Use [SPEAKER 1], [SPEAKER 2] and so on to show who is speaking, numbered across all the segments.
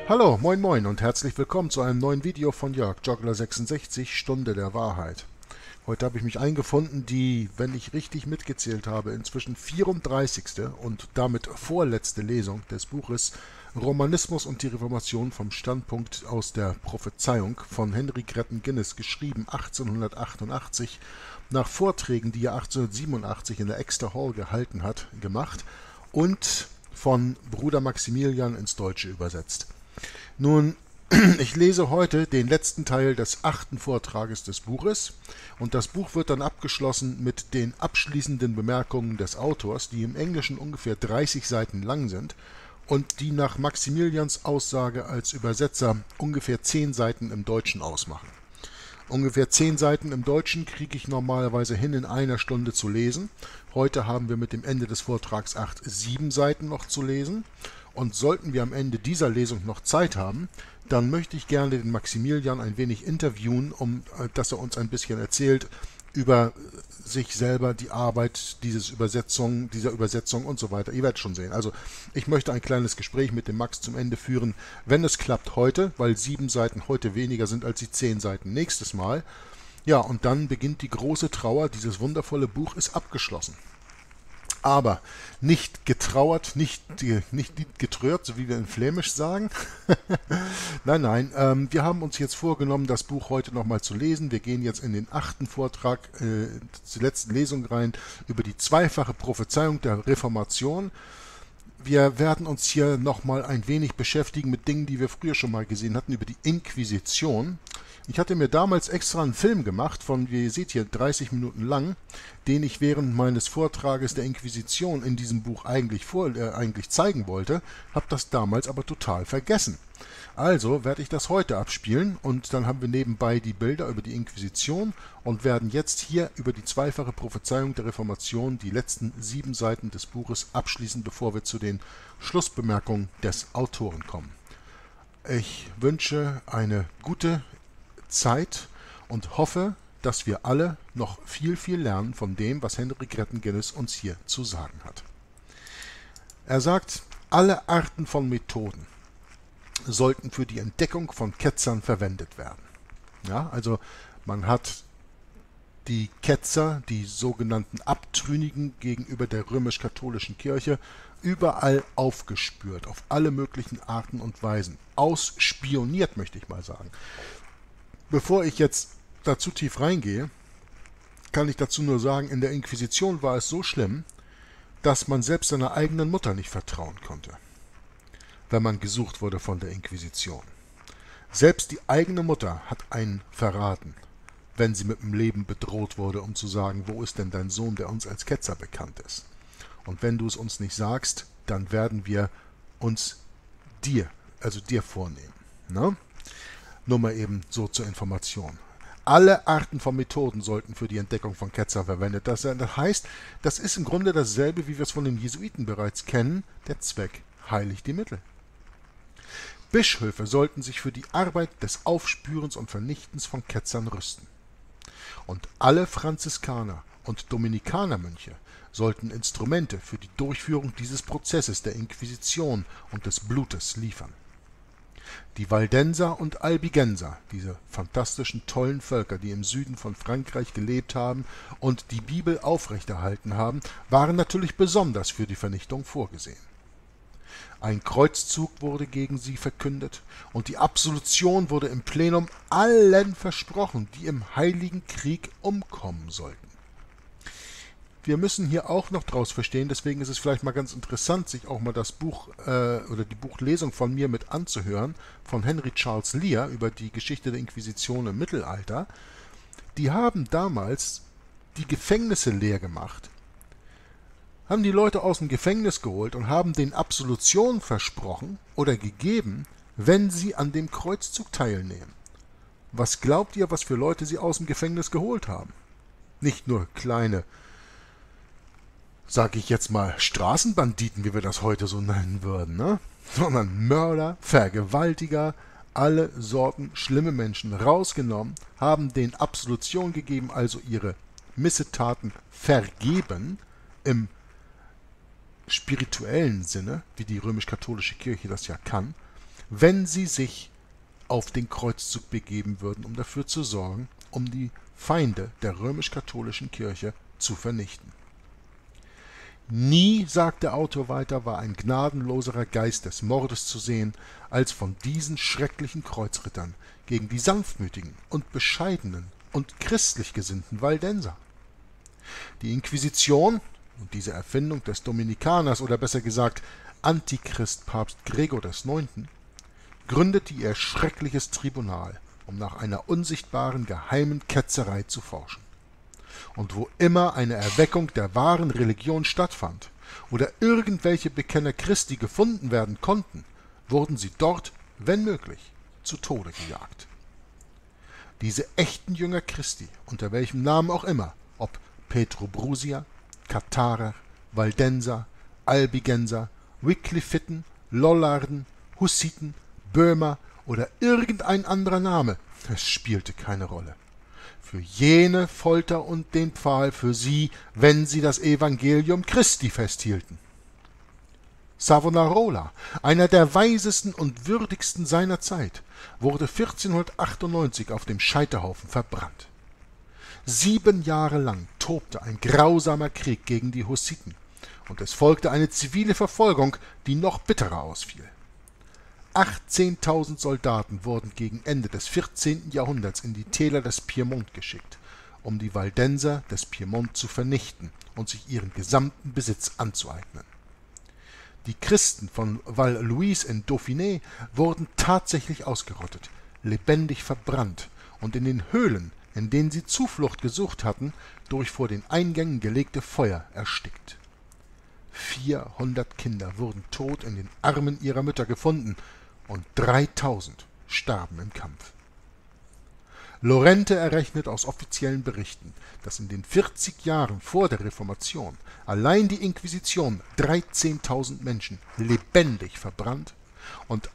[SPEAKER 1] Hallo, moin moin und herzlich willkommen zu einem neuen Video von Jörg Joggler66, Stunde der Wahrheit. Heute habe ich mich eingefunden, die, wenn ich richtig mitgezählt habe, inzwischen 34. und damit vorletzte Lesung des Buches Romanismus und die Reformation vom Standpunkt aus der Prophezeiung von Henry Gretton Guinness, geschrieben 1888, nach Vorträgen, die er 1887 in der Exeter Hall gehalten hat, gemacht und von Bruder Maximilian ins Deutsche übersetzt. Nun, ich lese heute den letzten Teil des 8. Vortrages des Buches und das Buch wird dann abgeschlossen mit den abschließenden Bemerkungen des Autors, die im Englischen ungefähr 30 Seiten lang sind und die nach Maximilians Aussage als Übersetzer ungefähr 10 Seiten im Deutschen ausmachen. Ungefähr 10 Seiten im Deutschen kriege ich normalerweise hin, in einer Stunde zu lesen. Heute haben wir mit dem Ende des Vortrags 7 Seiten noch zu lesen. Und sollten wir am Ende dieser Lesung noch Zeit haben, dann möchte ich gerne den Maximilian ein wenig interviewen, dass er uns ein bisschen erzählt über sich selber, die Arbeit dieser Übersetzung und so weiter. Ihr werdet schon sehen. Also ich möchte ein kleines Gespräch mit dem Max zum Ende führen, wenn es klappt heute, weil 7 Seiten heute weniger sind als die 10 Seiten nächstes Mal. Ja, und dann beginnt die große Trauer. Dieses wundervolle Buch ist abgeschlossen. Aber nicht getrauert, nicht getrört, so wie wir in Flämisch sagen. Nein, wir haben uns jetzt vorgenommen, das Buch heute nochmal zu lesen. Wir gehen jetzt in den 8. Vortrag zur letzten Lesung rein über die zweifache Prophezeiung der Reformation. Wir werden uns hier nochmal ein wenig beschäftigen mit Dingen, die wir früher schon mal gesehen hatten, über die Inquisition. Ich hatte mir damals extra einen Film gemacht, wie ihr seht hier, 30 Minuten lang, den ich während meines Vortrages der Inquisition in diesem Buch eigentlich zeigen wollte, habe das damals aber total vergessen. Also werde ich das heute abspielen und dann haben wir nebenbei die Bilder über die Inquisition und werden jetzt hier über die zweifache Prophezeiung der Reformation die letzten 7 Seiten des Buches abschließen, bevor wir zu den Schlussbemerkungen des Autoren kommen. Ich wünsche eine gute Zeit und hoffe, dass wir alle noch viel lernen von dem, was Henry Gretton Guinness uns hier zu sagen hat. Er sagt, alle Arten von Methoden sollten für die Entdeckung von Ketzern verwendet werden. Ja, also man hat die Ketzer, die sogenannten Abtrünnigen gegenüber der römisch-katholischen Kirche, überall aufgespürt, auf alle möglichen Arten und Weisen. Ausspioniert, möchte ich mal sagen. Bevor ich jetzt da zu tief reingehe, kann ich dazu nur sagen, in der Inquisition war es so schlimm, dass man selbst seiner eigenen Mutter nicht vertrauen konnte, wenn man gesucht wurde von der Inquisition. Selbst die eigene Mutter hat einen verraten, wenn sie mit dem Leben bedroht wurde, um zu sagen, wo ist denn dein Sohn, der uns als Ketzer bekannt ist? Und wenn du es uns nicht sagst, dann werden wir uns dir vornehmen. Ne? Nur mal eben so zur Information. Alle Arten von Methoden sollten für die Entdeckung von Ketzer verwendet werden. Das heißt, das ist im Grunde dasselbe, wie wir es von den Jesuiten bereits kennen. Der Zweck heiligt die Mittel. Bischöfe sollten sich für die Arbeit des Aufspürens und Vernichtens von Ketzern rüsten. Und alle Franziskaner und Dominikanermönche sollten Instrumente für die Durchführung dieses Prozesses der Inquisition und des Blutes liefern. Die Waldenser und Albigenser, diese fantastischen, tollen Völker, die im Süden von Frankreich gelebt haben und die Bibel aufrechterhalten haben, waren natürlich besonders für die Vernichtung vorgesehen. Ein Kreuzzug wurde gegen sie verkündet und die Absolution wurde im Plenum allen versprochen, die im Heiligen Krieg umkommen sollten. Wir müssen hier auch noch draus verstehen, deswegen ist es vielleicht mal ganz interessant, sich auch mal das Buch oder die Buchlesung von mir mit anzuhören, von Henry Charles Lear über die Geschichte der Inquisition im Mittelalter. Die haben damals die Gefängnisse leer gemacht, haben die Leute aus dem Gefängnis geholt und haben denen Absolution versprochen oder gegeben, wenn sie an dem Kreuzzug teilnehmen. Was glaubt ihr, was für Leute sie aus dem Gefängnis geholt haben? Nicht nur kleine, sag ich jetzt mal, Straßenbanditen, wie wir das heute so nennen würden, ne? Sondern Mörder, Vergewaltiger, alle Sorten schlimme Menschen rausgenommen, haben denen Absolution gegeben, also ihre Missetaten vergeben, im spirituellen Sinne, wie die römisch-katholische Kirche das ja kann, wenn sie sich auf den Kreuzzug begeben würden, um dafür zu sorgen, um die Feinde der römisch-katholischen Kirche zu vernichten. Nie, sagt der Autor weiter, war ein gnadenloserer Geist des Mordes zu sehen, als von diesen schrecklichen Kreuzrittern gegen die sanftmütigen und bescheidenen und christlich gesinnten Waldenser. Die Inquisition und diese Erfindung des Dominikaners, oder besser gesagt Antichrist Papst Gregor IX., gründete ihr schreckliches Tribunal, um nach einer unsichtbaren geheimen Ketzerei zu forschen. Und wo immer eine Erweckung der wahren Religion stattfand oder irgendwelche Bekenner Christi gefunden werden konnten, wurden sie dort, wenn möglich, zu Tode gejagt. Diese echten Jünger Christi, unter welchem Namen auch immer, ob Petrobrusier, Katharer, Waldenser, Albigenser, Wyclifiten, Lollarden, Hussiten, Böhmer oder irgendein anderer Name, es spielte keine Rolle. Für jene Folter und den Pfahl für sie, wenn sie das Evangelium Christi festhielten. Savonarola, einer der weisesten und würdigsten seiner Zeit, wurde 1498 auf dem Scheiterhaufen verbrannt. 7 Jahre lang tobte ein grausamer Krieg gegen die Hussiten, und es folgte eine zivile Verfolgung, die noch bitterer ausfiel. 18.000 Soldaten wurden gegen Ende des 14. Jahrhunderts in die Täler des Piemont geschickt, um die Waldenser des Piemont zu vernichten und sich ihren gesamten Besitz anzueignen. Die Christen von Val-Louise in Dauphiné wurden tatsächlich ausgerottet, lebendig verbrannt und in den Höhlen, in denen sie Zuflucht gesucht hatten, durch vor den Eingängen gelegte Feuer erstickt. 400 Kinder wurden tot in den Armen ihrer Mütter gefunden und 3000 starben im Kampf. Lorente errechnet aus offiziellen Berichten, dass in den 40 Jahren vor der Reformation allein die Inquisition 13.000 Menschen lebendig verbrannt und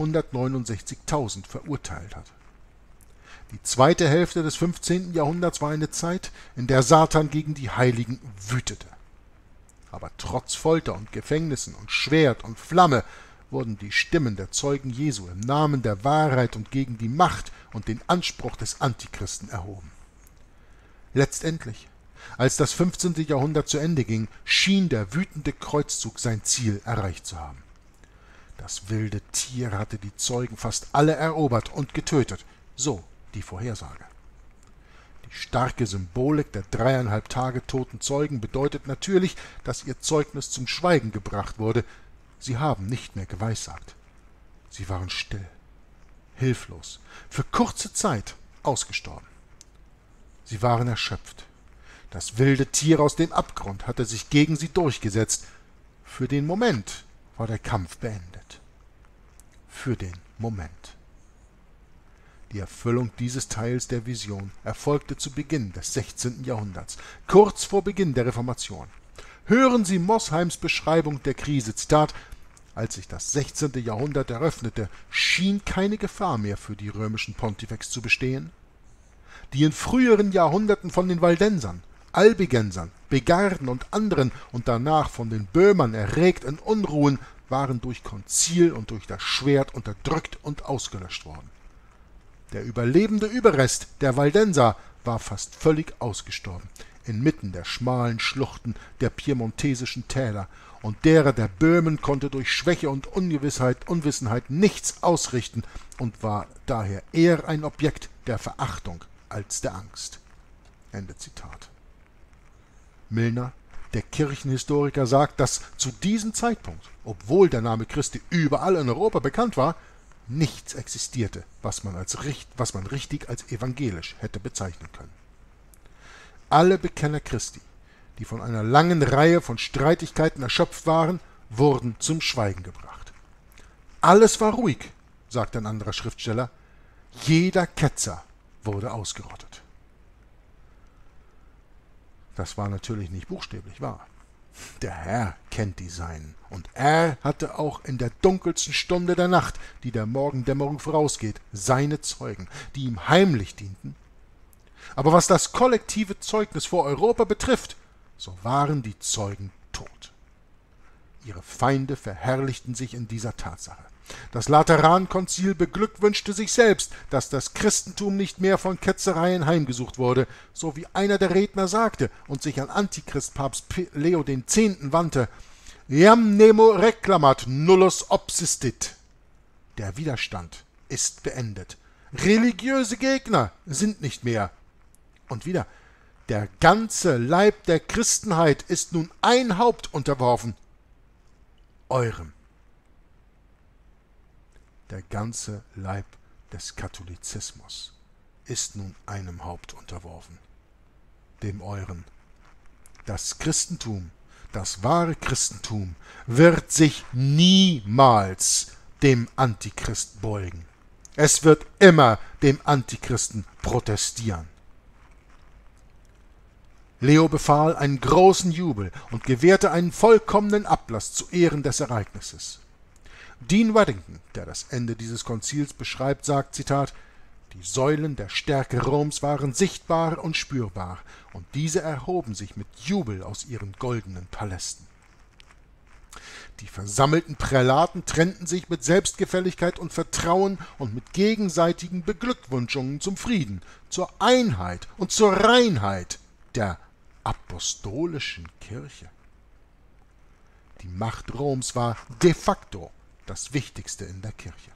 [SPEAKER 1] 169.000 verurteilt hat. Die zweite Hälfte des 15. Jahrhunderts war eine Zeit, in der Satan gegen die Heiligen wütete. Aber trotz Folter und Gefängnissen und Schwert und Flamme wurden die Stimmen der Zeugen Jesu im Namen der Wahrheit und gegen die Macht und den Anspruch des Antichristen erhoben. Letztendlich, als das 15. Jahrhundert zu Ende ging, schien der wütende Kreuzzug sein Ziel erreicht zu haben. Das wilde Tier hatte die Zeugen fast alle erobert und getötet, so die Vorhersage. Die starke Symbolik der 3,5 Tage toten Zeugen bedeutet natürlich, dass ihr Zeugnis zum Schweigen gebracht wurde. Sie haben nicht mehr geweissagt. Sie waren still, hilflos, für kurze Zeit ausgestorben. Sie waren erschöpft. Das wilde Tier aus dem Abgrund hatte sich gegen sie durchgesetzt. Für den Moment war der Kampf beendet. Für den Moment. Die Erfüllung dieses Teils der Vision erfolgte zu Beginn des 16. Jahrhunderts, kurz vor Beginn der Reformation. Hören Sie Mosheims Beschreibung der Krise, Zitat: Als sich das 16. Jahrhundert eröffnete, schien keine Gefahr mehr für die römischen Pontifex zu bestehen. Die in früheren Jahrhunderten von den Waldensern, Albigensern, Begarden und anderen und danach von den Böhmern erregten Unruhen waren durch Konzil und durch das Schwert unterdrückt und ausgelöscht worden. Der überlebende Überrest der Waldenser war fast völlig ausgestorben, inmitten der schmalen Schluchten der piemontesischen Täler, und derer der Böhmen konnte durch Schwäche und Unwissenheit nichts ausrichten und war daher eher ein Objekt der Verachtung als der Angst. Ende Zitat. Milner, der Kirchenhistoriker, sagt, dass zu diesem Zeitpunkt, obwohl der Name Christi überall in Europa bekannt war, nichts existierte, was man richtig als evangelisch hätte bezeichnen können. Alle Bekenner Christi, die von einer langen Reihe von Streitigkeiten erschöpft waren, wurden zum Schweigen gebracht. Alles war ruhig, sagt ein anderer Schriftsteller, jeder Ketzer wurde ausgerottet. Das war natürlich nicht buchstäblich wahr. Der Herr kennt die Seinen, und er hatte auch in der dunkelsten Stunde der Nacht, die der Morgendämmerung vorausgeht, seine Zeugen, die ihm heimlich dienten. Aber was das kollektive Zeugnis vor Europa betrifft, so waren die Zeugen tot. Ihre Feinde verherrlichten sich in dieser Tatsache. Das Laterankonzil beglückwünschte sich selbst, dass das Christentum nicht mehr von Ketzereien heimgesucht wurde, so wie einer der Redner sagte und sich an Antichrist-Papst Leo X. wandte: Iam nemo reclamat, nullus obsistit. Der Widerstand ist beendet. Religiöse Gegner sind nicht mehr. Und wieder: Der ganze Leib der Christenheit ist nun ein Haupt unterworfen, eurem. Der ganze Leib des Katholizismus ist nun einem Haupt unterworfen, dem euren. Das Christentum, das wahre Christentum, wird sich niemals dem Antichrist beugen. Es wird immer dem Antichristen protestieren. Leo befahl einen großen Jubel und gewährte einen vollkommenen Ablass zu Ehren des Ereignisses. Dean Waddington, der das Ende dieses Konzils beschreibt, sagt, Zitat: Die Säulen der Stärke Roms waren sichtbar und spürbar, und diese erhoben sich mit Jubel aus ihren goldenen Palästen. Die versammelten Prälaten trennten sich mit Selbstgefälligkeit und Vertrauen und mit gegenseitigen Beglückwünschungen zum Frieden, zur Einheit und zur Reinheit der apostolischen Kirche. Die Macht Roms war de facto das Wichtigste in der Kirche.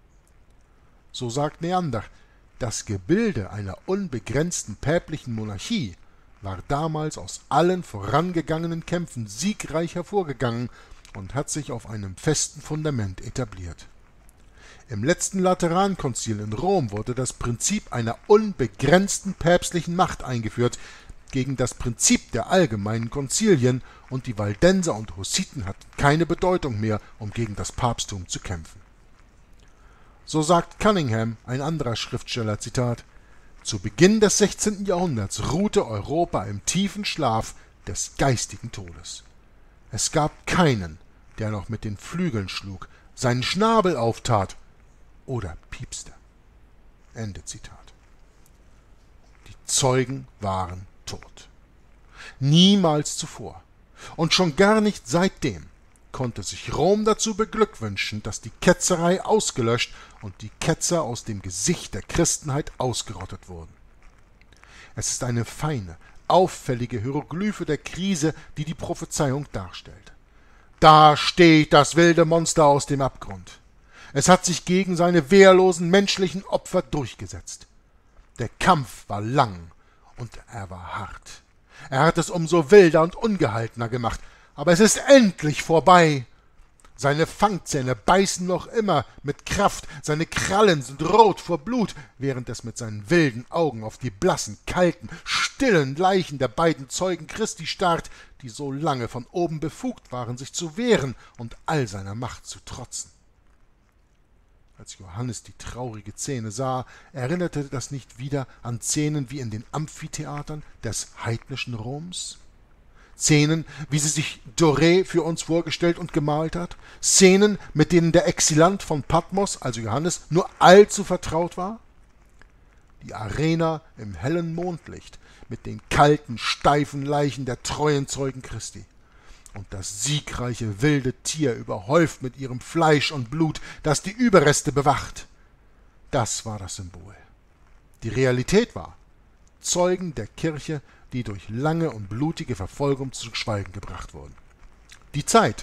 [SPEAKER 1] So sagt Neander, das Gebilde einer unbegrenzten päpstlichen Monarchie war damals aus allen vorangegangenen Kämpfen siegreich hervorgegangen und hat sich auf einem festen Fundament etabliert. Im letzten Laterankonzil in Rom wurde das Prinzip einer unbegrenzten päpstlichen Macht eingeführt, gegen das Prinzip der allgemeinen Konzilien, und die Waldenser und Hussiten hatten keine Bedeutung mehr, um gegen das Papsttum zu kämpfen. So sagt Cunningham, ein anderer Schriftsteller, Zitat: Zu Beginn des 16. Jahrhunderts ruhte Europa im tiefen Schlaf des geistigen Todes. Es gab keinen, der noch mit den Flügeln schlug, seinen Schnabel auftat oder piepste. Ende Zitat. Die Zeugen waren tot. Niemals zuvor und schon gar nicht seitdem konnte sich Rom dazu beglückwünschen, dass die Ketzerei ausgelöscht und die Ketzer aus dem Gesicht der Christenheit ausgerottet wurden. Es ist eine feine, auffällige Hieroglyphe der Krise, die die Prophezeiung darstellt. Da steht das wilde Monster aus dem Abgrund. Es hat sich gegen seine wehrlosen menschlichen Opfer durchgesetzt. Der Kampf war lang und er war hart. Er hat es umso wilder und ungehaltener gemacht, aber es ist endlich vorbei. Seine Fangzähne beißen noch immer mit Kraft, seine Krallen sind rot vor Blut, während es mit seinen wilden Augen auf die blassen, kalten, stillen Leichen der beiden Zeugen Christi starrt, die so lange von oben befugt waren, sich zu wehren und all seiner Macht zu trotzen. Als Johannes die traurige Szene sah, erinnerte das nicht wieder an Szenen wie in den Amphitheatern des heidnischen Roms? Szenen, wie sie sich Doré für uns vorgestellt und gemalt hat? Szenen, mit denen der Exilant von Patmos, also Johannes, nur allzu vertraut war? Die Arena im hellen Mondlicht mit den kalten, steifen Leichen der treuen Zeugen Christi. Und das siegreiche wilde Tier überhäuft mit ihrem Fleisch und Blut, das die Überreste bewacht. Das war das Symbol. Die Realität war: Zeugen der Kirche, die durch lange und blutige Verfolgung zu Schweigen gebracht wurden. Die Zeit,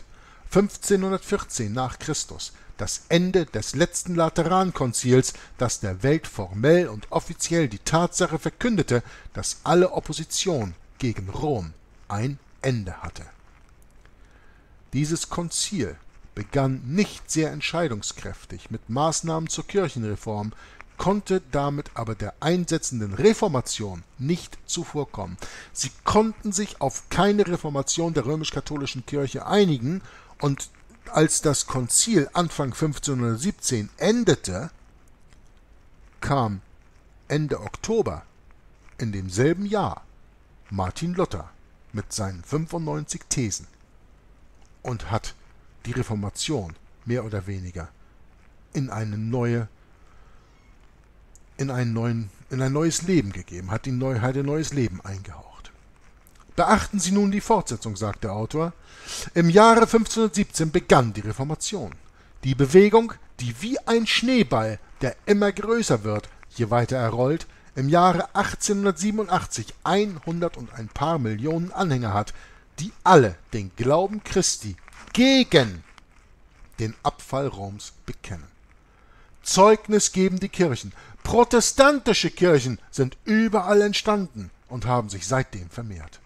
[SPEAKER 1] 1514 nach Christus, das Ende des letzten Laterankonzils, das der Welt formell und offiziell die Tatsache verkündete, dass alle Opposition gegen Rom ein Ende hatte. Dieses Konzil begann nicht sehr entscheidungskräftig mit Maßnahmen zur Kirchenreform, konnte damit aber der einsetzenden Reformation nicht zuvorkommen. Sie konnten sich auf keine Reformation der römisch-katholischen Kirche einigen, und als das Konzil Anfang 1517 endete, kam Ende Oktober in demselben Jahr Martin Luther mit seinen 95 Thesen und hat die Reformation mehr oder weniger in ein neues Leben gegeben, hat ein neues Leben eingehaucht. Beachten Sie nun die Fortsetzung, sagt der Autor. Im Jahre 1517 begann die Reformation. Die Bewegung, die wie ein Schneeball, der immer größer wird, je weiter er rollt, im Jahre 1887 100 und ein paar Millionen Anhänger hat, die alle den Glauben Christi gegen den Abfall Roms bekennen. Zeugnis geben die Kirchen. Protestantische Kirchen sind überall entstanden und haben sich seitdem vermehrt.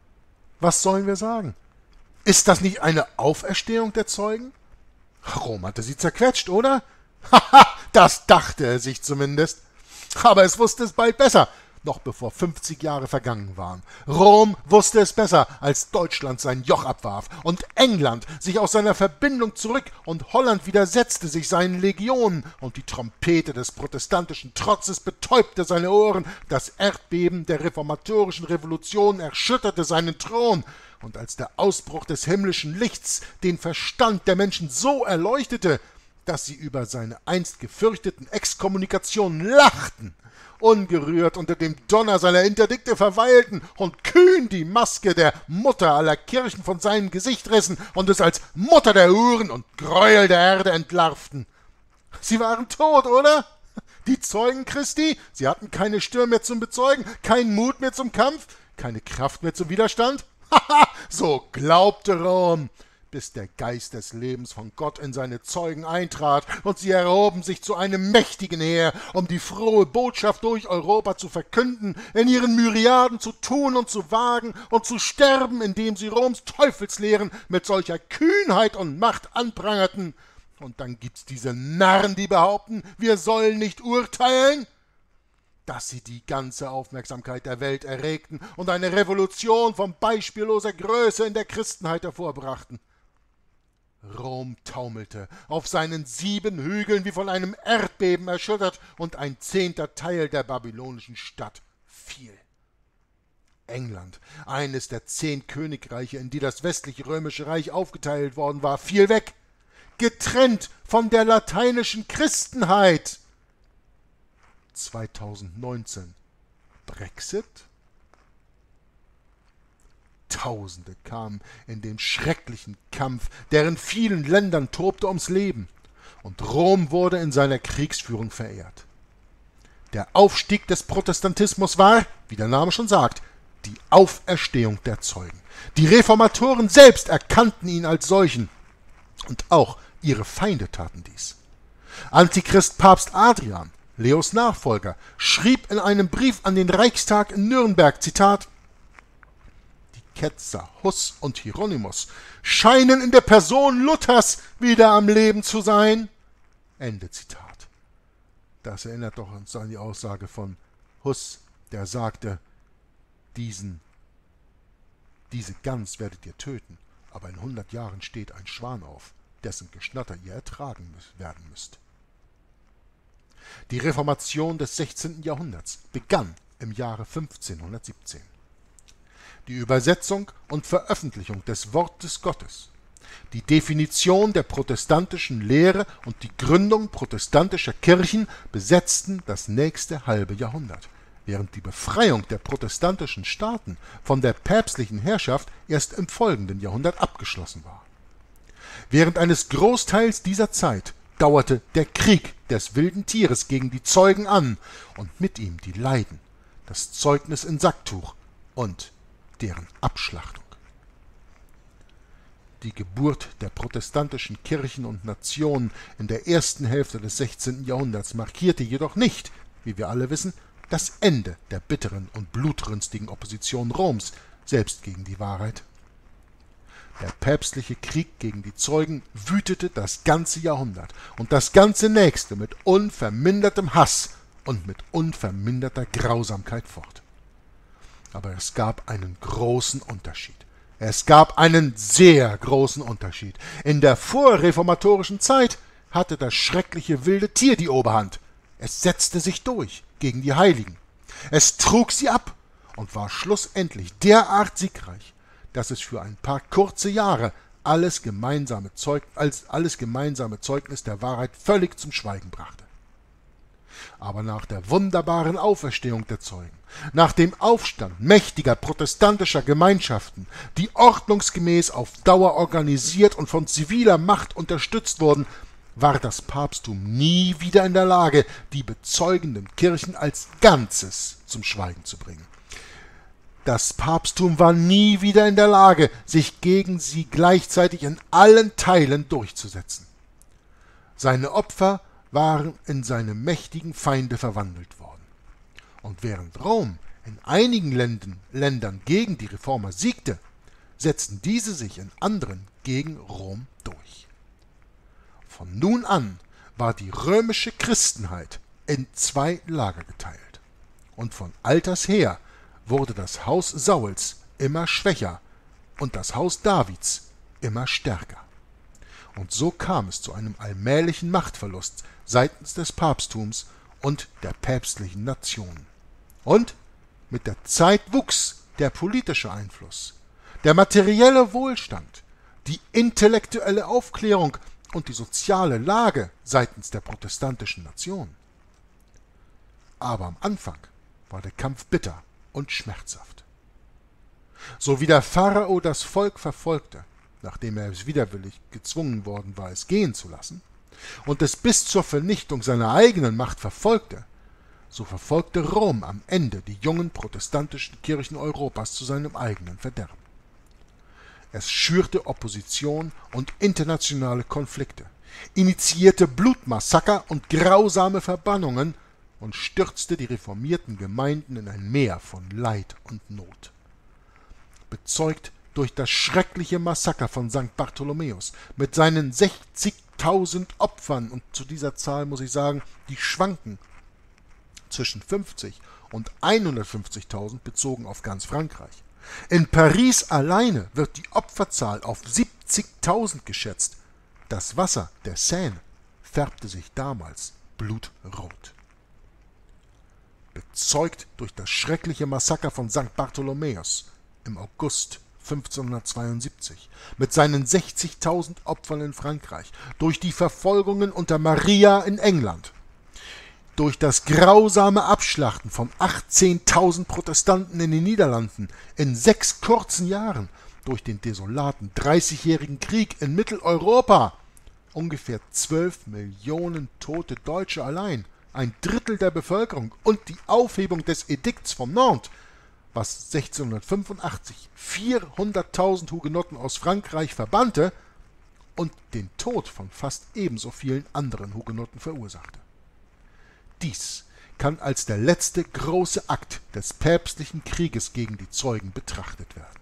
[SPEAKER 1] Was sollen wir sagen? Ist das nicht eine Auferstehung der Zeugen? Rom hatte sie zerquetscht, oder? Haha, das dachte er sich zumindest. Aber es wusste es bald besser, noch bevor 50 Jahre vergangen waren. Rom wusste es besser, als Deutschland sein Joch abwarf und England sich aus seiner Verbindung zurück und Holland widersetzte sich seinen Legionen und die Trompete des protestantischen Trotzes betäubte seine Ohren, das Erdbeben der reformatorischen Revolution erschütterte seinen Thron, und als der Ausbruch des himmlischen Lichts den Verstand der Menschen so erleuchtete, dass sie über seine einst gefürchteten Exkommunikationen lachten, ungerührt unter dem Donner seiner Interdikte verweilten und kühn die Maske der Mutter aller Kirchen von seinem Gesicht rissen und es als Mutter der Huren und Gräuel der Erde entlarvten. Sie waren tot, oder? Die Zeugen Christi? Sie hatten keine Stirn mehr zum Bezeugen, keinen Mut mehr zum Kampf, keine Kraft mehr zum Widerstand? Haha, so glaubte Rom, bis der Geist des Lebens von Gott in seine Zeugen eintrat und sie erhoben sich zu einem mächtigen Heer, um die frohe Botschaft durch Europa zu verkünden, in ihren Myriaden zu tun und zu wagen und zu sterben, indem sie Roms Teufelslehren mit solcher Kühnheit und Macht anprangerten. Und dann gibt's diese Narren, die behaupten, wir sollen nicht urteilen, dass sie die ganze Aufmerksamkeit der Welt erregten und eine Revolution von beispielloser Größe in der Christenheit hervorbrachten. Rom taumelte, auf seinen 7 Hügeln wie von einem Erdbeben erschüttert, und ein 10. Teil der babylonischen Stadt fiel. England, eines der 10 Königreiche, in die das westliche römische Reich aufgeteilt worden war, fiel weg, getrennt von der lateinischen Christenheit. 2019 Brexit? Tausende kamen in den schrecklichen Kampf, der in vielen Ländern tobte, ums Leben, und Rom wurde in seiner Kriegsführung verehrt. Der Aufstieg des Protestantismus war, wie der Name schon sagt, die Auferstehung der Zeugen. Die Reformatoren selbst erkannten ihn als solchen, und auch ihre Feinde taten dies. Antichrist Papst Adrian, Leos Nachfolger, schrieb in einem Brief an den Reichstag in Nürnberg, Zitat: Die Ketzer Huss und Hieronymus scheinen in der Person Luthers wieder am Leben zu sein. Ende Zitat. Das erinnert doch uns an die Aussage von Huss, der sagte, diese Gans werdet ihr töten, aber in 100 Jahren steht ein Schwan auf, dessen Geschnatter ihr ertragen werden müsst. Die Reformation des 16. Jahrhunderts begann im Jahre 1517. Die Übersetzung und Veröffentlichung des Wortes Gottes, die Definition der protestantischen Lehre und die Gründung protestantischer Kirchen besetzten das nächste halbe Jahrhundert, während die Befreiung der protestantischen Staaten von der päpstlichen Herrschaft erst im folgenden Jahrhundert abgeschlossen war. Während eines Großteils dieser Zeit dauerte der Krieg des wilden Tieres gegen die Zeugen an und mit ihm die Leiden, das Zeugnis in Sacktuch und deren Abschlachtung. Die Geburt der protestantischen Kirchen und Nationen in der ersten Hälfte des 16. Jahrhunderts markierte jedoch nicht, wie wir alle wissen, das Ende der bitteren und blutrünstigen Opposition Roms, selbst gegen die Wahrheit. Der päpstliche Krieg gegen die Zeugen wütete das ganze Jahrhundert und das ganze nächste mit unvermindertem Hass und mit unverminderter Grausamkeit fort. Aber es gab einen großen Unterschied. Es gab einen sehr großen Unterschied. In der vorreformatorischen Zeit hatte das schreckliche wilde Tier die Oberhand. Es setzte sich durch gegen die Heiligen. Es trug sie ab und war schlussendlich derart siegreich, dass es für ein paar kurze Jahre alles gemeinsame Zeugnis der Wahrheit völlig zum Schweigen brachte. Aber nach der wunderbaren Auferstehung der Zeugen, nach dem Aufstand mächtiger protestantischer Gemeinschaften, die ordnungsgemäß auf Dauer organisiert und von ziviler Macht unterstützt wurden, war das Papsttum nie wieder in der Lage, die bezeugenden Kirchen als Ganzes zum Schweigen zu bringen. Das Papsttum war nie wieder in der Lage, sich gegen sie gleichzeitig in allen Teilen durchzusetzen. Seine Opfer waren in seine mächtigen Feinde verwandelt worden. Und während Rom in einigen Ländern gegen die Reformer siegte, setzten diese sich in anderen gegen Rom durch. Von nun an war die römische Christenheit in zwei Lager geteilt. Und von alters her wurde das Haus Sauls immer schwächer und das Haus Davids immer stärker. Und so kam es zu einem allmählichen Machtverlust seitens des Papsttums und der päpstlichen Nationen. Und mit der Zeit wuchs der politische Einfluss, der materielle Wohlstand, die intellektuelle Aufklärung und die soziale Lage seitens der protestantischen Nation. Aber am Anfang war der Kampf bitter und schmerzhaft. So wie der Pharao das Volk verfolgte, nachdem er widerwillig gezwungen worden war, es gehen zu lassen, und es bis zur Vernichtung seiner eigenen Macht verfolgte, so verfolgte Rom am Ende die jungen protestantischen Kirchen Europas zu seinem eigenen Verderben. Es schürte Opposition und internationale Konflikte, initiierte Blutmassaker und grausame Verbannungen und stürzte die reformierten Gemeinden in ein Meer von Leid und Not. Bezeugt durch das schreckliche Massaker von St. Bartholomäus mit seinen 60.000 Opfern, und zu dieser Zahl muss ich sagen, die schwanken zwischen 50 und 150.000 bezogen auf ganz Frankreich. In Paris alleine wird die Opferzahl auf 70.000 geschätzt. Das Wasser der Seine färbte sich damals blutrot. Bezeugt durch das schreckliche Massaker von St. Bartholomäus im August 1572 mit seinen 60.000 Opfern in Frankreich, durch die Verfolgungen unter Maria in England, durch das grausame Abschlachten von 18.000 Protestanten in den Niederlanden in 6 kurzen Jahren, durch den desolaten 30-jährigen Krieg in Mitteleuropa, ungefähr 12 Millionen tote Deutsche allein, ein Drittel der Bevölkerung, und die Aufhebung des Edikts von Nantes, was 1685 400.000 Hugenotten aus Frankreich verbannte und den Tod von fast ebenso vielen anderen Hugenotten verursachte. Dies kann als der letzte große Akt des päpstlichen Krieges gegen die Zeugen betrachtet werden.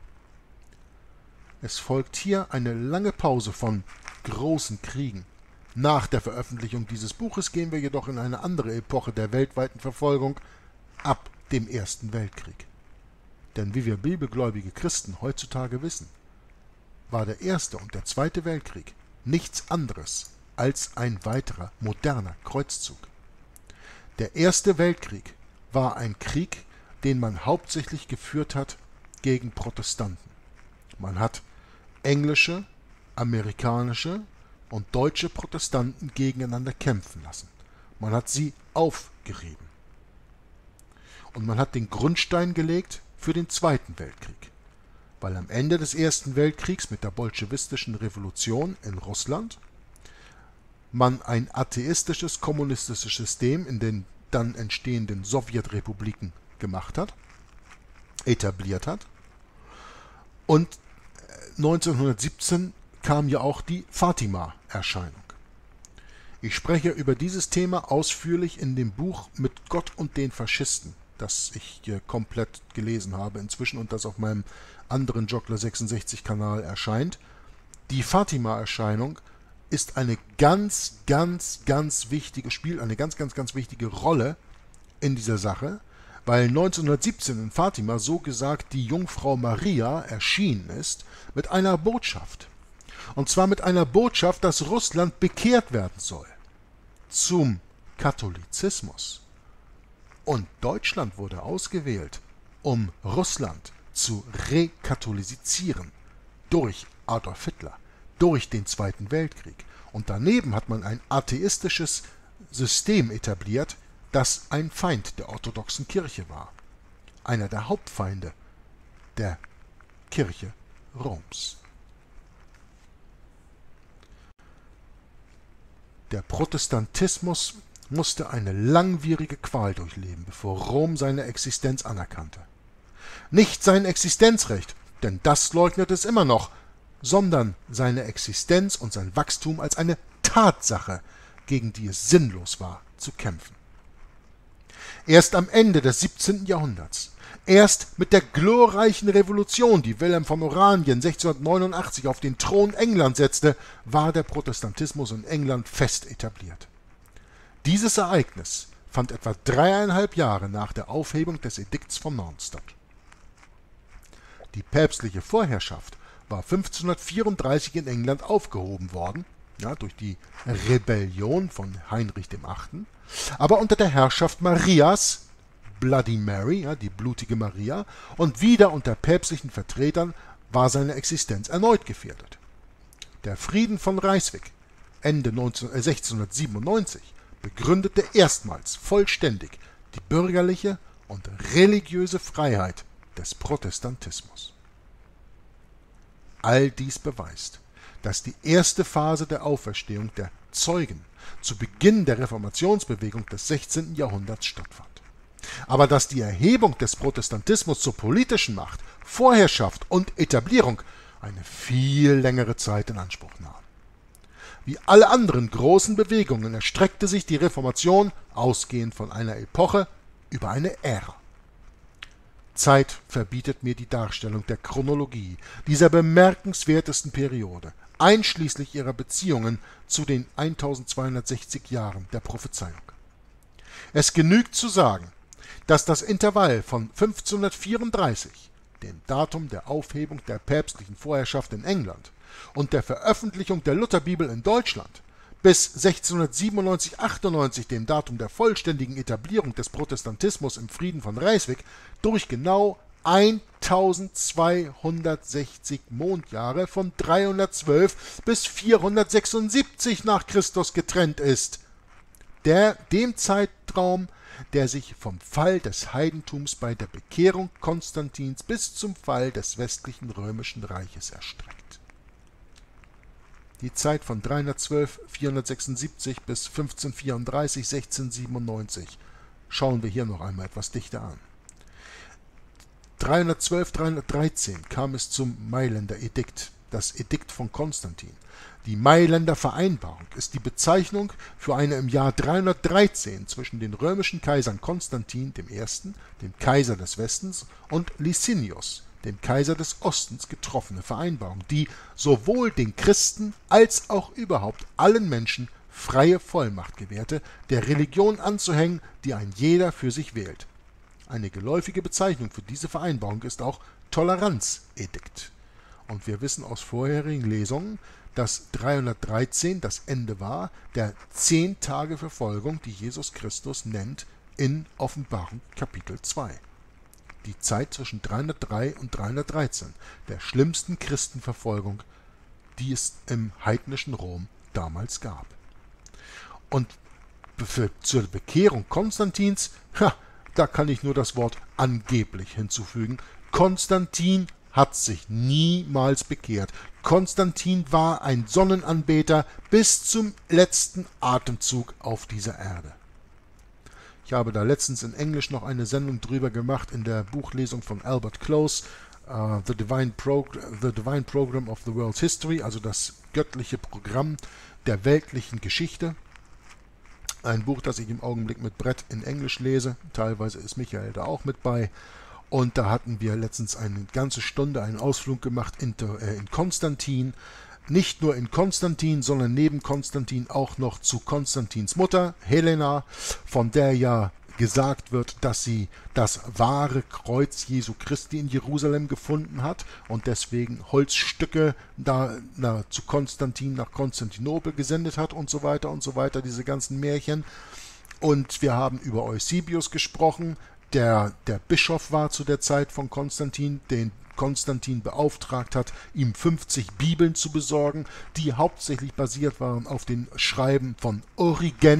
[SPEAKER 1] Es folgt hier eine lange Pause von großen Kriegen. Nach der Veröffentlichung dieses Buches gehen wir jedoch in eine andere Epoche der weltweiten Verfolgung, ab dem Ersten Weltkrieg. Denn wie wir bibelgläubige Christen heutzutage wissen, war der Erste und der Zweite Weltkrieg nichts anderes als ein weiterer moderner Kreuzzug. Der Erste Weltkrieg war ein Krieg, den man hauptsächlich geführt hat gegen Protestanten. Man hat englische, amerikanische und deutsche Protestanten gegeneinander kämpfen lassen. Man hat sie aufgerieben. Und man hat den Grundstein gelegt für den Zweiten Weltkrieg. Weil am Ende des Ersten Weltkriegs mit der bolschewistischen Revolution in Russland man ein atheistisches, kommunistisches System in den dann entstehenden Sowjetrepubliken gemacht hat, etabliert hat. Und 1917 kam ja auch die Fatima-Erscheinung. Ich spreche über dieses Thema ausführlich in dem Buch Mit Gott und den Faschisten, das ich hier komplett gelesen habe inzwischen und das auf meinem anderen Joggler 66 Kanal erscheint. Die Fatima-Erscheinung ist eine ganz wichtige, spielt eine ganz wichtige Rolle in dieser Sache, weil 1917 in Fatima so gesagt die Jungfrau Maria erschienen ist mit einer Botschaft. Und zwar mit einer Botschaft, dass Russland bekehrt werden soll zum Katholizismus. Und Deutschland wurde ausgewählt, um Russland zu rekatholisieren durch Adolf Hitler, durch den Zweiten Weltkrieg. Und daneben hat man ein atheistisches System etabliert, das ein Feind der orthodoxen Kirche war, einer der Hauptfeinde der Kirche Roms. Der Protestantismus musste eine langwierige Qual durchleben, bevor Rom seine Existenz anerkannte. Nicht sein Existenzrecht, denn das leugnet es immer noch, sondern seine Existenz und sein Wachstum als eine Tatsache, gegen die es sinnlos war, zu kämpfen. Erst am Ende des 17. Jahrhunderts, erst mit der glorreichen Revolution, die Wilhelm von Oranien 1689 auf den Thron Englands setzte, war der Protestantismus in England fest etabliert. Dieses Ereignis fand etwa 3,5 Jahre nach der Aufhebung des Edikts von Nantes statt. Die päpstliche Vorherrschaft war 1534 in England aufgehoben worden, durch die Rebellion von Heinrich VIII., aber unter der Herrschaft Marias, Bloody Mary, die blutige Maria, und wieder unter päpstlichen Vertretern war seine Existenz erneut gefährdet. Der Frieden von Rijswijk Ende 1697 begründete erstmals vollständig die bürgerliche und religiöse Freiheit des Protestantismus. All dies beweist, dass die erste Phase der Auferstehung der Zeugen zu Beginn der Reformationsbewegung des 16. Jahrhunderts stattfand. Aber dass die Erhebung des Protestantismus zur politischen Macht, Vorherrschaft und Etablierung eine viel längere Zeit in Anspruch nahm. Wie alle anderen großen Bewegungen erstreckte sich die Reformation, ausgehend von einer Epoche, über eine Ära. Zeit verbietet mir die Darstellung der Chronologie dieser bemerkenswertesten Periode, einschließlich ihrer Beziehungen zu den 1260 Jahren der Prophezeiung. Es genügt zu sagen, dass das Intervall von 1534, dem Datum der Aufhebung der päpstlichen Vorherrschaft in England, und der Veröffentlichung der Lutherbibel in Deutschland, bis 1697/98, dem Datum der vollständigen Etablierung des Protestantismus im Frieden von Rijswijk, durch genau 1260 Mondjahre von 312 bis 476 nach Christus getrennt ist, dem Zeitraum, der sich vom Fall des Heidentums bei der Bekehrung Konstantins bis zum Fall des westlichen römischen Reiches erstreckt. Die Zeit von 312, 476 bis 1534, 1697 schauen wir hier noch einmal etwas dichter an. 312, 313 kam es zum Mailänder Edikt, das Edikt von Konstantin. Die Mailänder Vereinbarung ist die Bezeichnung für eine im Jahr 313 zwischen den römischen Kaisern Konstantin I., dem Kaiser des Westens, und Licinius, dem Kaiser des Ostens, getroffene Vereinbarung, die sowohl den Christen als auch überhaupt allen Menschen freie Vollmacht gewährte, der Religion anzuhängen, die ein jeder für sich wählt. Eine geläufige Bezeichnung für diese Vereinbarung ist auch Toleranzedikt. Und wir wissen aus vorherigen Lesungen, dass 313 das Ende war der 10 Tage Verfolgung, die Jesus Christus nennt in Offenbarung Kapitel 2. Die Zeit zwischen 303 und 313, der schlimmsten Christenverfolgung, die es im heidnischen Rom damals gab. Und zur Bekehrung Konstantins, da kann ich nur das Wort angeblich hinzufügen. Konstantin hat sich niemals bekehrt. Konstantin war ein Sonnenanbeter bis zum letzten Atemzug auf dieser Erde. Ich habe da letztens in Englisch noch eine Sendung drüber gemacht in der Buchlesung von Albert Close, The Divine Program of the World's History, also das göttliche Programm der weltlichen Geschichte. Ein Buch, das ich im Augenblick mit Brett in Englisch lese. Teilweise ist Michael da auch mit bei. Und da hatten wir letztens eine ganze Stunde einen Ausflug gemacht in Konstantin. Nicht nur in Konstantin, sondern neben Konstantin auch noch zu Konstantins Mutter, Helena, von der ja gesagt wird, dass sie das wahre Kreuz Jesu Christi in Jerusalem gefunden hat und deswegen Holzstücke zu Konstantin nach Konstantinopel gesendet hat und so weiter, diese ganzen Märchen. Und wir haben über Eusebius gesprochen, der Bischof war zu der Zeit von Konstantin, den Konstantin beauftragt hat, ihm 50 Bibeln zu besorgen, die hauptsächlich basiert waren auf den Schreiben von Origen.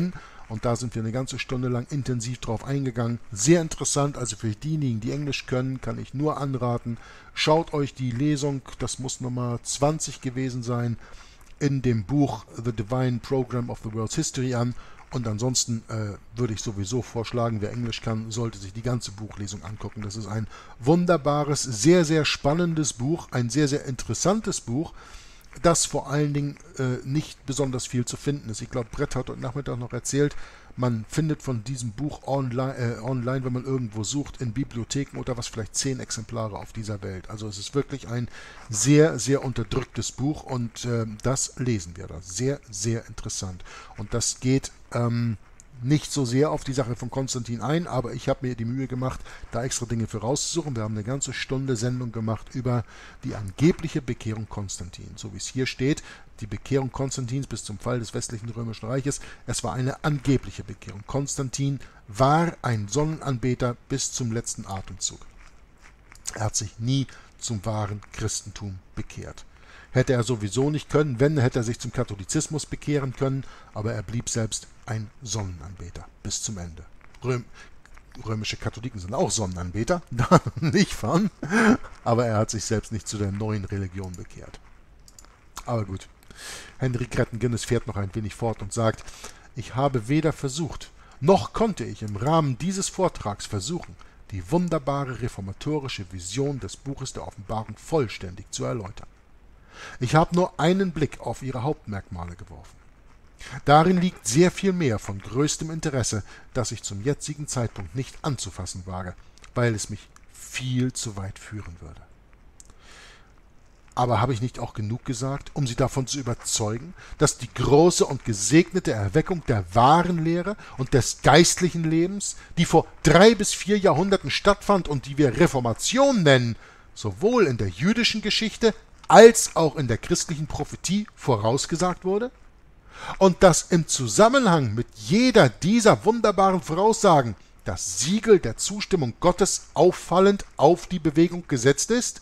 [SPEAKER 1] und da sind wir eine ganze Stunde lang intensiv drauf eingegangen. Sehr interessant, also für diejenigen, die Englisch können, kann ich nur anraten, schaut euch die Lesung, das muss Nummer 20 gewesen sein, in dem Buch The Divine Program of the World's History an. Und ansonsten würde ich sowieso vorschlagen, wer Englisch kann, sollte sich die ganze Buchlesung angucken. Das ist ein wunderbares, sehr, sehr spannendes Buch, ein sehr, sehr interessantes Buch, das vor allen Dingen nicht besonders viel zu finden ist. Ich glaube, Brett hat heute Nachmittag noch erzählt, man findet von diesem Buch online, wenn man irgendwo sucht, in Bibliotheken oder was, vielleicht 10 Exemplare auf dieser Welt. Also es ist wirklich ein sehr, sehr unterdrücktes Buch und das lesen wir da. Sehr, sehr interessant. Und das geht nicht so sehr auf die Sache von Konstantin ein, aber ich habe mir die Mühe gemacht, da extra Dinge für rauszusuchen. Wir haben eine ganze Stunde Sendung gemacht über die angebliche Bekehrung Konstantins. So wie es hier steht, die Bekehrung Konstantins bis zum Fall des westlichen Römischen Reiches, es war eine angebliche Bekehrung. Konstantin war ein Sonnenanbeter bis zum letzten Atemzug. Er hat sich nie zum wahren Christentum bekehrt. Hätte er sowieso nicht können, wenn, hätte er sich zum Katholizismus bekehren können, aber er blieb selbst ein Sonnenanbeter bis zum Ende. Römische Katholiken sind auch Sonnenanbeter, da nicht von, aber er hat sich selbst nicht zu der neuen Religion bekehrt. Aber gut, Henry Cretton-Guinness fährt noch ein wenig fort und sagt, ich habe weder versucht, noch konnte ich im Rahmen dieses Vortrags versuchen, die wunderbare reformatorische Vision des Buches der Offenbarung vollständig zu erläutern. Ich habe nur einen Blick auf ihre Hauptmerkmale geworfen. Darin liegt sehr viel mehr von größtem Interesse, das ich zum jetzigen Zeitpunkt nicht anzufassen wage, weil es mich viel zu weit führen würde. Aber habe ich nicht auch genug gesagt, um Sie davon zu überzeugen, dass die große und gesegnete Erweckung der wahren Lehre und des geistlichen Lebens, die vor 3 bis 4 Jahrhunderten stattfand und die wir Reformation nennen, sowohl in der jüdischen Geschichte als auch in der christlichen Prophetie vorausgesagt wurde? Und dass im Zusammenhang mit jeder dieser wunderbaren Voraussagen das Siegel der Zustimmung Gottes auffallend auf die Bewegung gesetzt ist?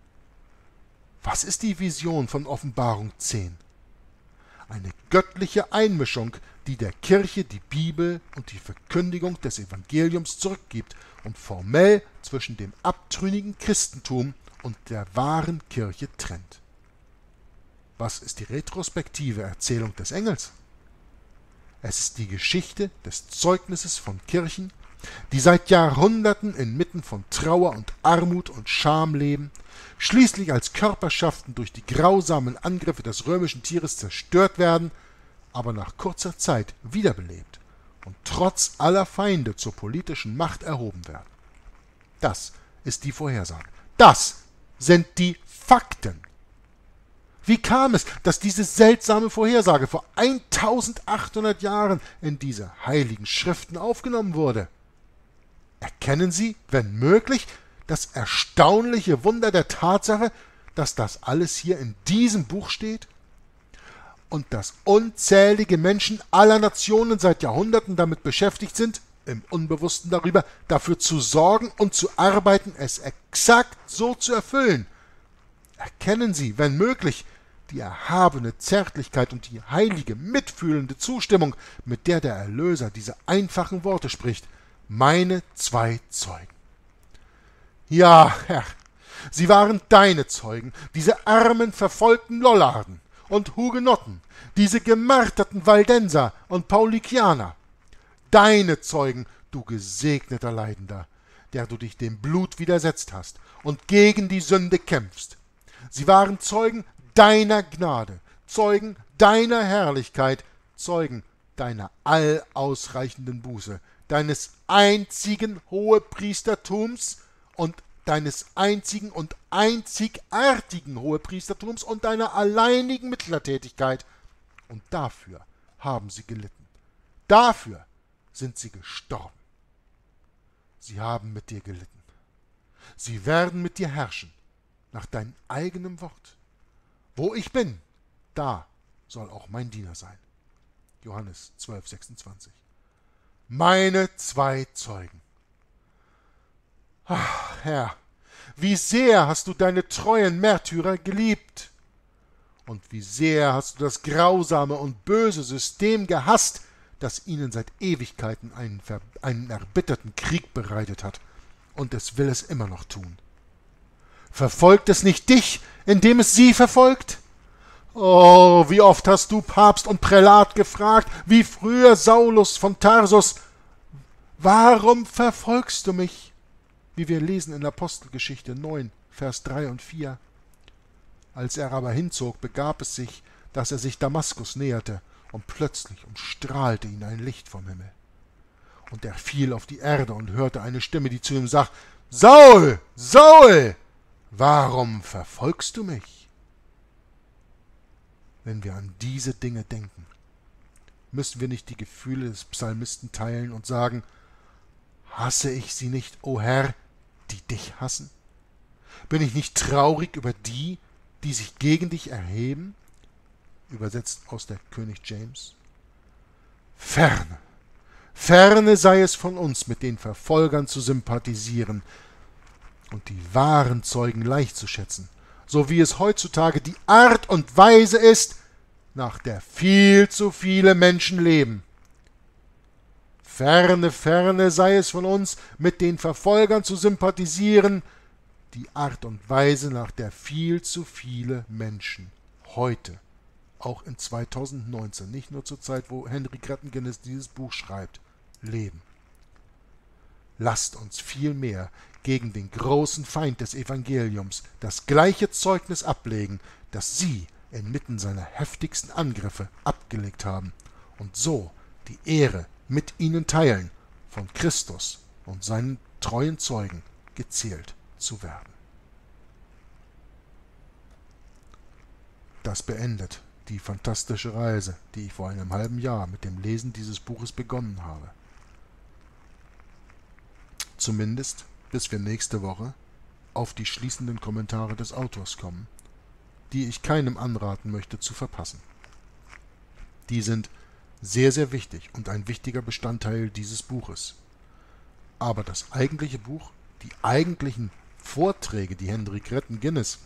[SPEAKER 1] Was ist die Vision von Offenbarung 10? Eine göttliche Einmischung, die der Kirche die Bibel und die Verkündigung des Evangeliums zurückgibt und formell zwischen dem abtrünnigen Christentum und der wahren Kirche trennt. Was ist die retrospektive Erzählung des Engels? Es ist die Geschichte des Zeugnisses von Kirchen, die seit Jahrhunderten inmitten von Trauer und Armut und Scham leben, schließlich als Körperschaften durch die grausamen Angriffe des römischen Tieres zerstört werden, aber nach kurzer Zeit wiederbelebt und trotz aller Feinde zur politischen Macht erhoben werden. Das ist die Vorhersage. Das sind die Fakten. Wie kam es, dass diese seltsame Vorhersage vor 1800 Jahren in diese heiligen Schriften aufgenommen wurde? Erkennen Sie, wenn möglich, das erstaunliche Wunder der Tatsache, dass das alles hier in diesem Buch steht? Und dass unzählige Menschen aller Nationen seit Jahrhunderten damit beschäftigt sind, im Unbewussten darüber, dafür zu sorgen und zu arbeiten, es exakt so zu erfüllen. Erkennen Sie, wenn möglich, die erhabene Zärtlichkeit und die heilige, mitfühlende Zustimmung, mit der der Erlöser diese einfachen Worte spricht: Meine 2 Zeugen. Ja, Herr, sie waren deine Zeugen, diese armen, verfolgten Lollarden und Hugenotten, diese gemarterten Waldenser und Paulikianer. Deine Zeugen, du gesegneter Leidender, der du dich dem Blut widersetzt hast und gegen die Sünde kämpfst. Sie waren Zeugen deiner Gnade, Zeugen deiner Herrlichkeit, Zeugen deiner allausreichenden Buße, deines einzigen Hohepriestertums und deines einzigen und einzigartigen Hohepriestertums und deiner alleinigen Mittlertätigkeit. Und dafür haben sie gelitten. Dafür sind sie gestorben. Sie haben mit dir gelitten. Sie werden mit dir herrschen, nach deinem eigenen Wort. Wo ich bin, da soll auch mein Diener sein. Johannes 12,26. Meine 2 Zeugen. Ach, Herr, wie sehr hast du deine treuen Märtyrer geliebt und wie sehr hast du das grausame und böse System gehasst, das ihnen seit Ewigkeiten einen erbitterten Krieg bereitet hat, und es will es immer noch tun. Verfolgt es nicht dich, indem es sie verfolgt? Oh, wie oft hast du Papst und Prälat gefragt, wie früher Saulus von Tarsus, warum verfolgst du mich? Wie wir lesen in Apostelgeschichte 9, Vers 3 und 4. Als er aber hinzog, begab es sich, dass er sich Damaskus näherte, und plötzlich umstrahlte ihn ein Licht vom Himmel. Und er fiel auf die Erde und hörte eine Stimme, die zu ihm sagt, Saul, Saul, warum verfolgst du mich? Wenn wir an diese Dinge denken, müssen wir nicht die Gefühle des Psalmisten teilen und sagen, hasse ich sie nicht, o Herr, die dich hassen? Bin ich nicht traurig über die, die sich gegen dich erheben? Übersetzt aus der König James. Ferne, ferne sei es von uns, mit den Verfolgern zu sympathisieren und die wahren Zeugen leicht zu schätzen, so wie es heutzutage die Art und Weise ist, nach der viel zu viele Menschen leben. Ferne, ferne sei es von uns, mit den Verfolgern zu sympathisieren, die Art und Weise, nach der viel zu viele Menschen heute, auch in 2019, nicht nur zur Zeit, wo Henry Gretchen-Guinness dieses Buch schreibt, leben. Lasst uns vielmehr gegen den großen Feind des Evangeliums das gleiche Zeugnis ablegen, das sie inmitten seiner heftigsten Angriffe abgelegt haben, und so die Ehre mit ihnen teilen, von Christus und seinen treuen Zeugen gezählt zu werden. Das beendet die fantastische Reise, die ich vor einem halben Jahr mit dem Lesen dieses Buches begonnen habe. Zumindest bis wir nächste Woche auf die schließenden Kommentare des Autors kommen, die ich keinem anraten möchte zu verpassen. Die sind sehr, sehr wichtig und ein wichtiger Bestandteil dieses Buches. Aber das eigentliche Buch, die eigentlichen Vorträge, die Henry Gretchen-Guinness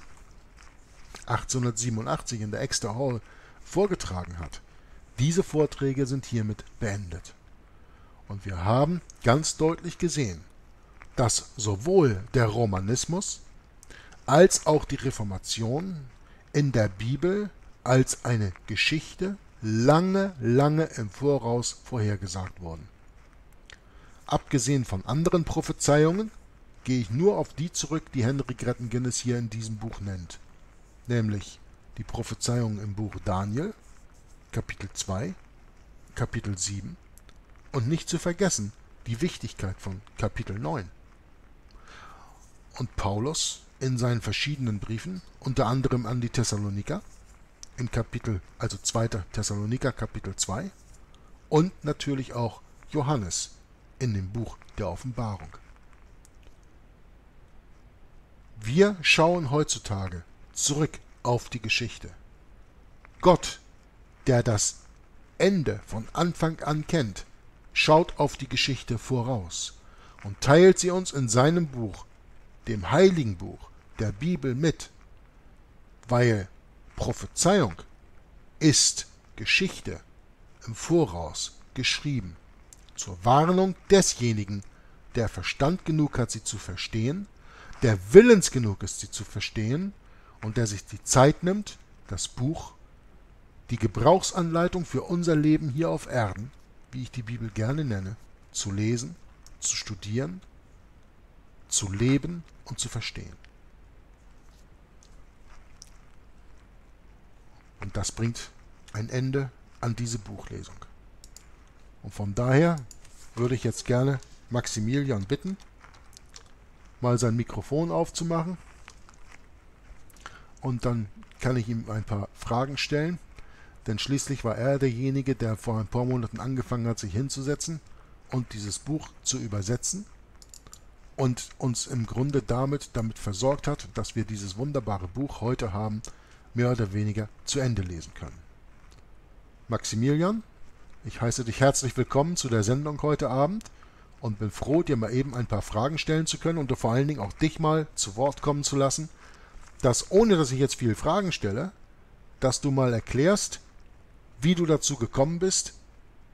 [SPEAKER 1] 1887 in der Exeter Hall vorgetragen hat, diese Vorträge sind hiermit beendet. Und wir haben ganz deutlich gesehen, dass sowohl der Romanismus als auch die Reformation in der Bibel als eine Geschichte lange, lange im Voraus vorhergesagt wurden. Abgesehen von anderen Prophezeiungen gehe ich nur auf die zurück, die Henry Gretchen-Guinness hier in diesem Buch nennt, nämlich die Prophezeiungen im Buch Daniel, Kapitel 2, Kapitel 7 und nicht zu vergessen die Wichtigkeit von Kapitel 9. Und Paulus in seinen verschiedenen Briefen, unter anderem an die Thessaloniker, in Kapitel, also 2. Thessaloniker, Kapitel 2 und natürlich auch Johannes in dem Buch der Offenbarung. Wir schauen heutzutage zurück auf die Geschichte. Gott, der das Ende von Anfang an kennt, schaut auf die Geschichte voraus und teilt sie uns in seinem Buch, dem heiligen Buch der Bibel, mit, weil Prophezeiung ist Geschichte im Voraus geschrieben, zur Warnung desjenigen, der Verstand genug hat, sie zu verstehen, der willens genug ist, sie zu verstehen und der sich die Zeit nimmt, das Buch, die Gebrauchsanleitung für unser Leben hier auf Erden, wie ich die Bibel gerne nenne, zu lesen, zu studieren, zu leben und zu verstehen. Und das bringt ein Ende an diese Buchlesung. Und von daher würde ich jetzt gerne Maximilian bitten, mal sein Mikrofon aufzumachen. Und dann kann ich ihm ein paar Fragen stellen. Denn schließlich war er derjenige, der vor ein paar Monaten angefangen hat, sich hinzusetzen und dieses Buch zu übersetzen und uns im Grunde damit versorgt hat, dass wir dieses wunderbare Buch heute haben, mehr oder weniger zu Ende lesen können. Maximilian, ich heiße dich herzlich willkommen zu der Sendung heute Abend und bin froh, dir mal eben ein paar Fragen stellen zu können und vor allen Dingen auch dich mal zu Wort kommen zu lassen, dass, ohne dass ich jetzt viele Fragen stelle, dass du mal erklärst, wie du dazu gekommen bist,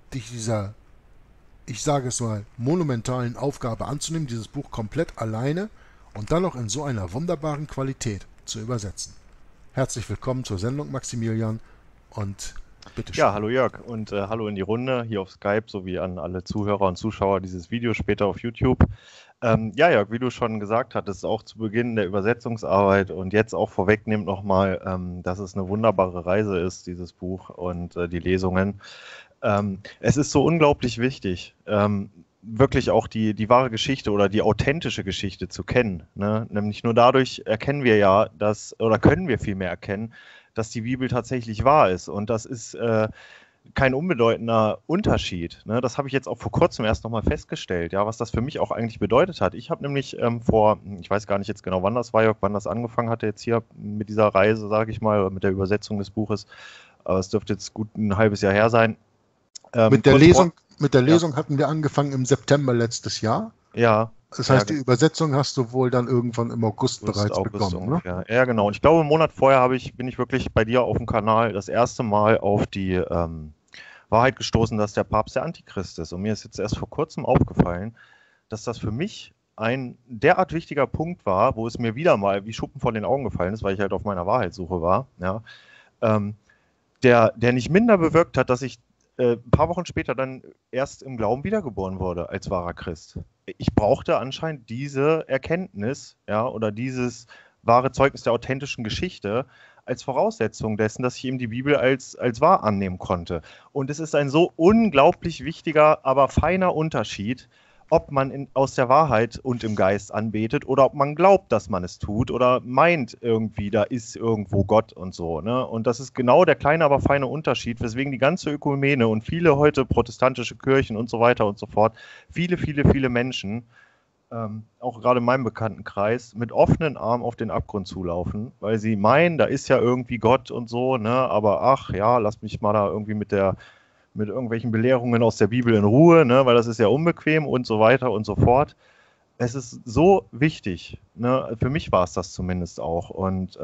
[SPEAKER 1] dich dieser, ich sage es mal, monumentalen Aufgabe anzunehmen, dieses Buch komplett alleine und dann noch in so einer wunderbaren Qualität zu übersetzen. Herzlich willkommen zur Sendung, Maximilian, und bitteschön.
[SPEAKER 2] Ja, hallo Jörg und hallo in die Runde hier auf Skype sowie an alle Zuhörer und Zuschauer dieses Videos später auf YouTube. Ja, Jörg, wie du schon gesagt hattest, auch zu Beginn der Übersetzungsarbeit und jetzt auch vorwegnehmend nochmal, dass es eine wunderbare Reise ist, dieses Buch und die Lesungen. Es ist so unglaublich wichtig, wirklich auch die wahre Geschichte oder die authentische Geschichte zu kennen. Ne? Nämlich nur dadurch erkennen wir ja, oder können wir vielmehr erkennen, dass die Bibel tatsächlich wahr ist. Und das ist kein unbedeutender Unterschied. Ne? Das habe ich jetzt auch vor kurzem erst nochmal festgestellt, ja, was das für mich auch eigentlich bedeutet hat. Ich habe nämlich ich weiß gar nicht jetzt genau, wann das war, Jörg, wann das angefangen hatte jetzt hier mit dieser Reise, sage ich mal, mit der Übersetzung des Buches. Aber es dürfte jetzt gut ein halbes Jahr her sein.
[SPEAKER 1] Mit der Lesung hatten wir angefangen im September letztes Jahr.
[SPEAKER 2] Ja.
[SPEAKER 1] Das heißt, die Übersetzung hast du wohl dann irgendwann im August bereits bekommen, ne?
[SPEAKER 2] Ja, genau. Und ich glaube, einen Monat vorher bin ich wirklich bei dir auf dem Kanal das erste Mal auf die Wahrheit gestoßen, dass der Papst der Antichrist ist. Und mir ist jetzt erst vor kurzem aufgefallen, dass das für mich ein derart wichtiger Punkt war, wo es mir wieder mal wie Schuppen von den Augen gefallen ist, weil ich halt auf meiner Wahrheitssuche war, ja, der nicht minder bewirkt hat, dass ich ein paar Wochen später dann erst im Glauben wiedergeboren wurde als wahrer Christ. Ich brauchte anscheinend diese Erkenntnis, ja, oder dieses wahre Zeugnis der authentischen Geschichte als Voraussetzung dessen, dass ich eben die Bibel als wahr annehmen konnte. Und es ist ein so unglaublich wichtiger, aber feiner Unterschied, ob man aus der Wahrheit und im Geist anbetet oder ob man glaubt, dass man es tut oder meint irgendwie, da ist irgendwo Gott und so. Ne? Und das ist genau der kleine, aber feine Unterschied, weswegen die ganze Ökumene und viele heute protestantische Kirchen und so weiter und so fort, viele Menschen, auch gerade in meinem Bekanntenkreis, mit offenen Armen auf den Abgrund zulaufen, weil sie meinen, da ist ja irgendwie Gott und so, ne? Aber ach ja, lass mich mal da irgendwie mit irgendwelchen Belehrungen aus der Bibel in Ruhe, ne, weil das ist ja unbequem und so weiter und so fort. Es ist so wichtig, ne, für mich war es das zumindest auch. Und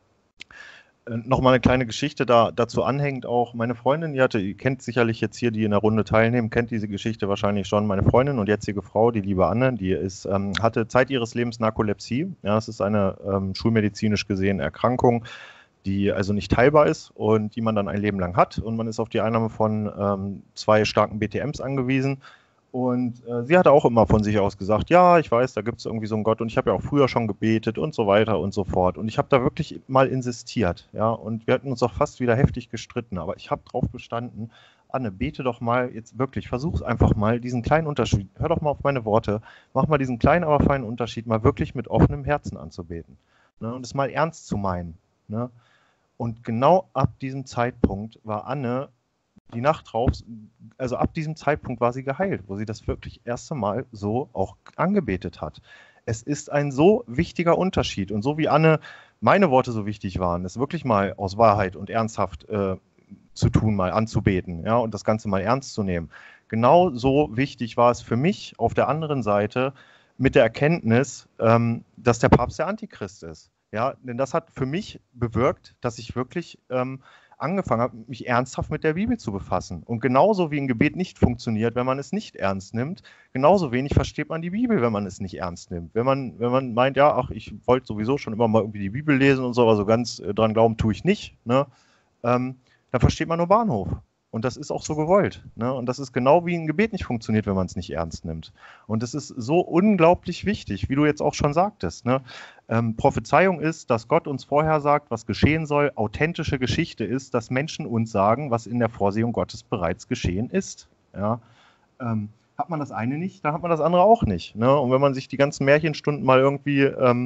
[SPEAKER 2] nochmal eine kleine Geschichte dazu anhängt auch. Meine Freundin, ihr kennt sicherlich jetzt hier, die in der Runde teilnehmen, kennt diese Geschichte wahrscheinlich schon. Meine Freundin und jetzige Frau, die liebe Anne, die hatte Zeit ihres Lebens Narkolepsie. Ja, das ist eine schulmedizinisch gesehen Erkrankung, die also nicht heilbar ist und die man dann ein Leben lang hat. Und man ist auf die Einnahme von 2 starken BTMs angewiesen. Und sie hatte auch immer von sich aus gesagt, ja, ich weiß, da gibt es irgendwie so einen Gott und ich habe ja auch früher schon gebetet und so weiter und so fort. Und ich habe da wirklich mal insistiert, ja, und wir hatten uns auch fast wieder heftig gestritten, aber ich habe drauf bestanden, Anne, bete doch mal jetzt wirklich, versuch's einfach mal, diesen kleinen Unterschied, hör doch mal auf meine Worte, mach mal diesen kleinen, aber feinen Unterschied mal wirklich mit offenem Herzen anzubeten, ne, und es mal ernst zu meinen, ne. Und genau ab diesem Zeitpunkt war Anne die Nacht drauf, also ab diesem Zeitpunkt war sie geheilt, wo sie das wirklich erste Mal so auch angebetet hat. Es ist ein so wichtiger Unterschied. Und so wie Anne meine Worte so wichtig waren, es wirklich mal aus Wahrheit und ernsthaft zu tun, mal anzubeten, ja, und das Ganze mal ernst zu nehmen. Genau so wichtig war es für mich auf der anderen Seite mit der Erkenntnis, dass der Papst der Antichrist ist. Ja, denn das hat für mich bewirkt, dass ich wirklich angefangen habe, mich ernsthaft mit der Bibel zu befassen. Und genauso wie ein Gebet nicht funktioniert, wenn man es nicht ernst nimmt, genauso wenig versteht man die Bibel, wenn man es nicht ernst nimmt. Wenn man meint, ja, ach, ich wollte sowieso schon immer mal irgendwie die Bibel lesen und so, aber so ganz dran glauben tue ich nicht, ne? Dann versteht man nur Bahnhof. Und das ist auch so gewollt. Ne? Und das ist genau wie ein Gebet nicht funktioniert, wenn man es nicht ernst nimmt. Und es ist so unglaublich wichtig, wie du jetzt auch schon sagtest. Ne? Prophezeiung ist, dass Gott uns vorhersagt, was geschehen soll. Authentische Geschichte ist, dass Menschen uns sagen, was in der Vorsehung Gottes bereits geschehen ist. Ja? Hat man das eine nicht, dann hat man das andere auch nicht. Ne? Und wenn man sich die ganzen Märchenstunden mal irgendwie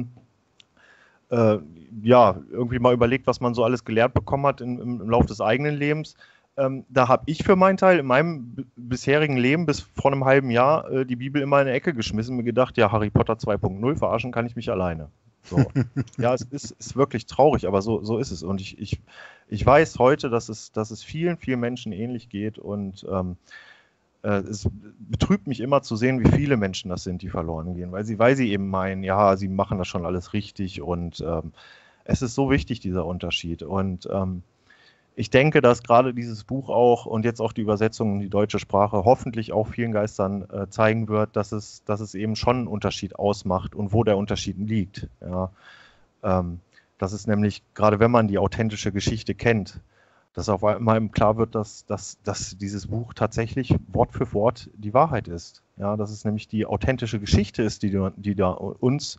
[SPEAKER 2] irgendwie mal überlegt, was man so alles gelernt bekommen hat im Laufe des eigenen Lebens, da habe ich für meinen Teil in meinem bisherigen Leben bis vor einem halben Jahr die Bibel immer in eine Ecke geschmissen und mir gedacht, ja, Harry Potter 2.0, verarschen kann ich mich alleine. So. Ja, es ist wirklich traurig, aber so ist es. Und ich weiß heute, dass es vielen Menschen ähnlich geht und es betrübt mich immer zu sehen, wie viele Menschen das sind, die verloren gehen, weil sie eben meinen, ja, sie machen das schon alles richtig und es ist so wichtig, dieser Unterschied. Und ich denke, dass gerade dieses Buch auch und jetzt auch die Übersetzung in die deutsche Sprache hoffentlich auch vielen Geistern zeigen wird, dass es eben schon einen Unterschied ausmacht und wo der Unterschied liegt. Ja. Das ist nämlich, gerade wenn man die authentische Geschichte kennt, dass auf einmal klar wird, dass dieses Buch tatsächlich Wort für Wort die Wahrheit ist. Ja, dass es nämlich die authentische Geschichte ist, die da uns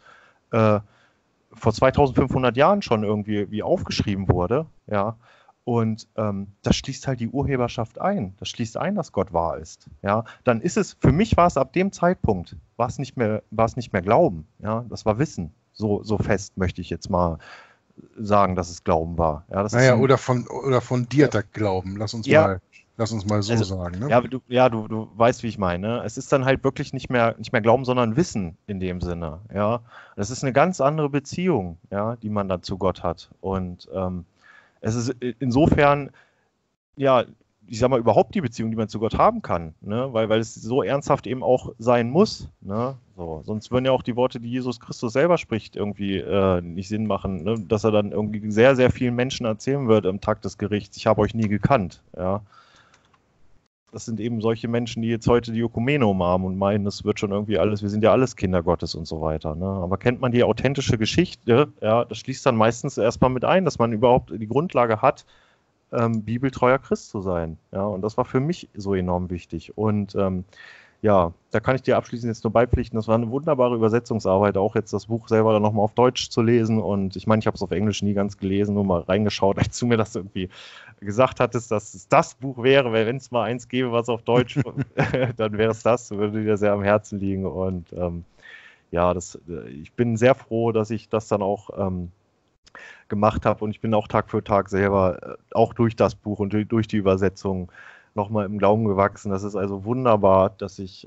[SPEAKER 2] vor 2500 Jahren schon irgendwie wie aufgeschrieben wurde. Ja, und das schließt halt die Urheberschaft ein. Das schließt ein, dass Gott wahr ist. Ja, dann ist es, für mich war es ab dem Zeitpunkt, war es nicht mehr Glauben. Ja, das war Wissen. So fest möchte ich jetzt mal sagen, dass es Glauben war. Ja, das
[SPEAKER 1] naja, oder fundierter Glauben. Lass uns mal so
[SPEAKER 2] also,
[SPEAKER 1] sagen. Ne?
[SPEAKER 2] Du weißt, wie ich meine. Ne? Es ist dann halt wirklich nicht mehr Glauben, sondern Wissen in dem Sinne. Ja, das ist eine ganz andere Beziehung, ja, die man dann zu Gott hat. Und es ist insofern, ja, ich sag mal, überhaupt die Beziehung, die man zu Gott haben kann, ne? Weil es so ernsthaft eben auch sein muss. Ne? So, sonst würden ja auch die Worte, die Jesus Christus selber spricht, irgendwie nicht Sinn machen, ne? Dass er dann irgendwie sehr, sehr vielen Menschen erzählen wird am Tag des Gerichts, ich habe euch nie gekannt. Ja? Das sind eben solche Menschen, die jetzt heute die Ökumene umarmen und meinen, das wird schon irgendwie alles, wir sind ja alles Kinder Gottes und so weiter. Ne? Aber kennt man die authentische Geschichte, ja, das schließt dann meistens erstmal mit ein, dass man überhaupt die Grundlage hat, bibeltreuer Christ zu sein. Ja, und das war für mich so enorm wichtig. Und ja, da kann ich dir abschließend jetzt nur beipflichten, das war eine wunderbare Übersetzungsarbeit, auch jetzt das Buch selber dann nochmal auf Deutsch zu lesen. Und ich meine, ich habe es auf Englisch nie ganz gelesen, nur mal reingeschaut, als du mir das irgendwie gesagt hattest, dass es das Buch wäre, weil wenn es mal eins gäbe, was auf Deutsch, dann wäre es das, würde dir sehr am Herzen liegen. Und ja, ich bin sehr froh, dass ich das dann auch gemacht habe und ich bin auch Tag für Tag selber auch durch das Buch und durch die Übersetzung nochmal im Glauben gewachsen. Das ist also wunderbar, dass ich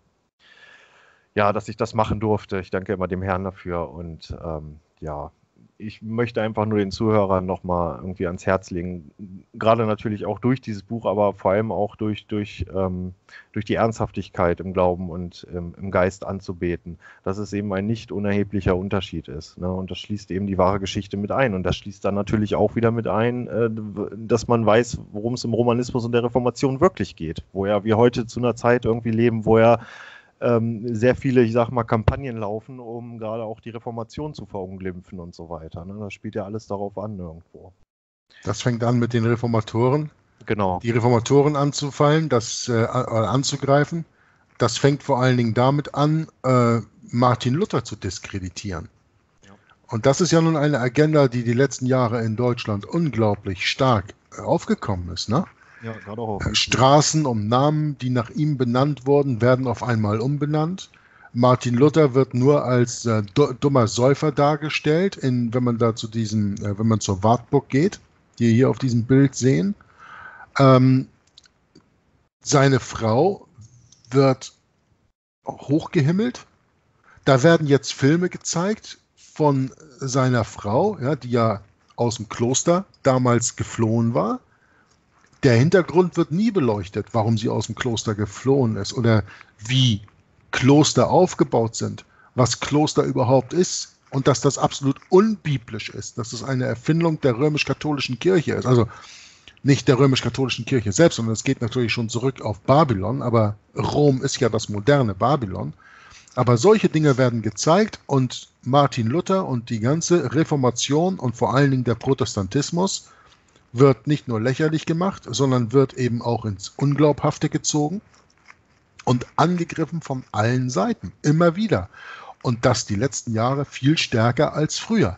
[SPEAKER 2] das machen durfte. Ich danke immer dem Herrn dafür und ja, ich möchte einfach nur den Zuhörern nochmal irgendwie ans Herz legen, gerade natürlich auch durch dieses Buch, aber vor allem auch durch die Ernsthaftigkeit im Glauben und im Geist anzubeten, dass es eben ein nicht unerheblicher Unterschied ist. Ne? Und das schließt eben die wahre Geschichte mit ein. Und das schließt dann natürlich auch wieder mit ein, dass man weiß, worum es im Romanismus und der Reformation wirklich geht. Wo ja wir heute zu einer Zeit irgendwie leben, wo ja sehr viele, ich sag mal, Kampagnen laufen, um gerade auch die Reformation zu verunglimpfen und so weiter. Ne? Das spielt ja alles darauf an irgendwo.
[SPEAKER 1] Das fängt an mit den Reformatoren.
[SPEAKER 2] Genau.
[SPEAKER 1] Die Reformatoren anzufallen, anzugreifen. Das fängt vor allen Dingen damit an, Martin Luther zu diskreditieren. Ja. Und das ist ja nun eine Agenda, die letzten Jahre in Deutschland unglaublich stark aufgekommen ist, ne?
[SPEAKER 2] Ja, gerade auch.
[SPEAKER 1] Straßen um Namen, die nach ihm benannt wurden, werden auf einmal umbenannt. Martin Luther wird nur als dummer Säufer dargestellt, wenn man da wenn man zur Wartburg geht, die ihr hier auf diesem Bild sehen. Seine Frau wird hochgehimmelt. Da werden jetzt Filme gezeigt von seiner Frau, ja, die ja aus dem Kloster damals geflohen war. Der Hintergrund wird nie beleuchtet, warum sie aus dem Kloster geflohen ist oder wie Kloster aufgebaut sind, was Kloster überhaupt ist und dass das absolut unbiblisch ist, dass es eine Erfindung der römisch-katholischen Kirche ist. Also nicht der römisch-katholischen Kirche selbst, sondern es geht natürlich schon zurück auf Babylon, aber Rom ist ja das moderne Babylon. Aber solche Dinge werden gezeigt und Martin Luther und die ganze Reformation und vor allen Dingen der Protestantismus wird nicht nur lächerlich gemacht, sondern wird eben auch ins Unglaubhafte gezogen und angegriffen von allen Seiten, immer wieder. Und das die letzten Jahre viel stärker als früher.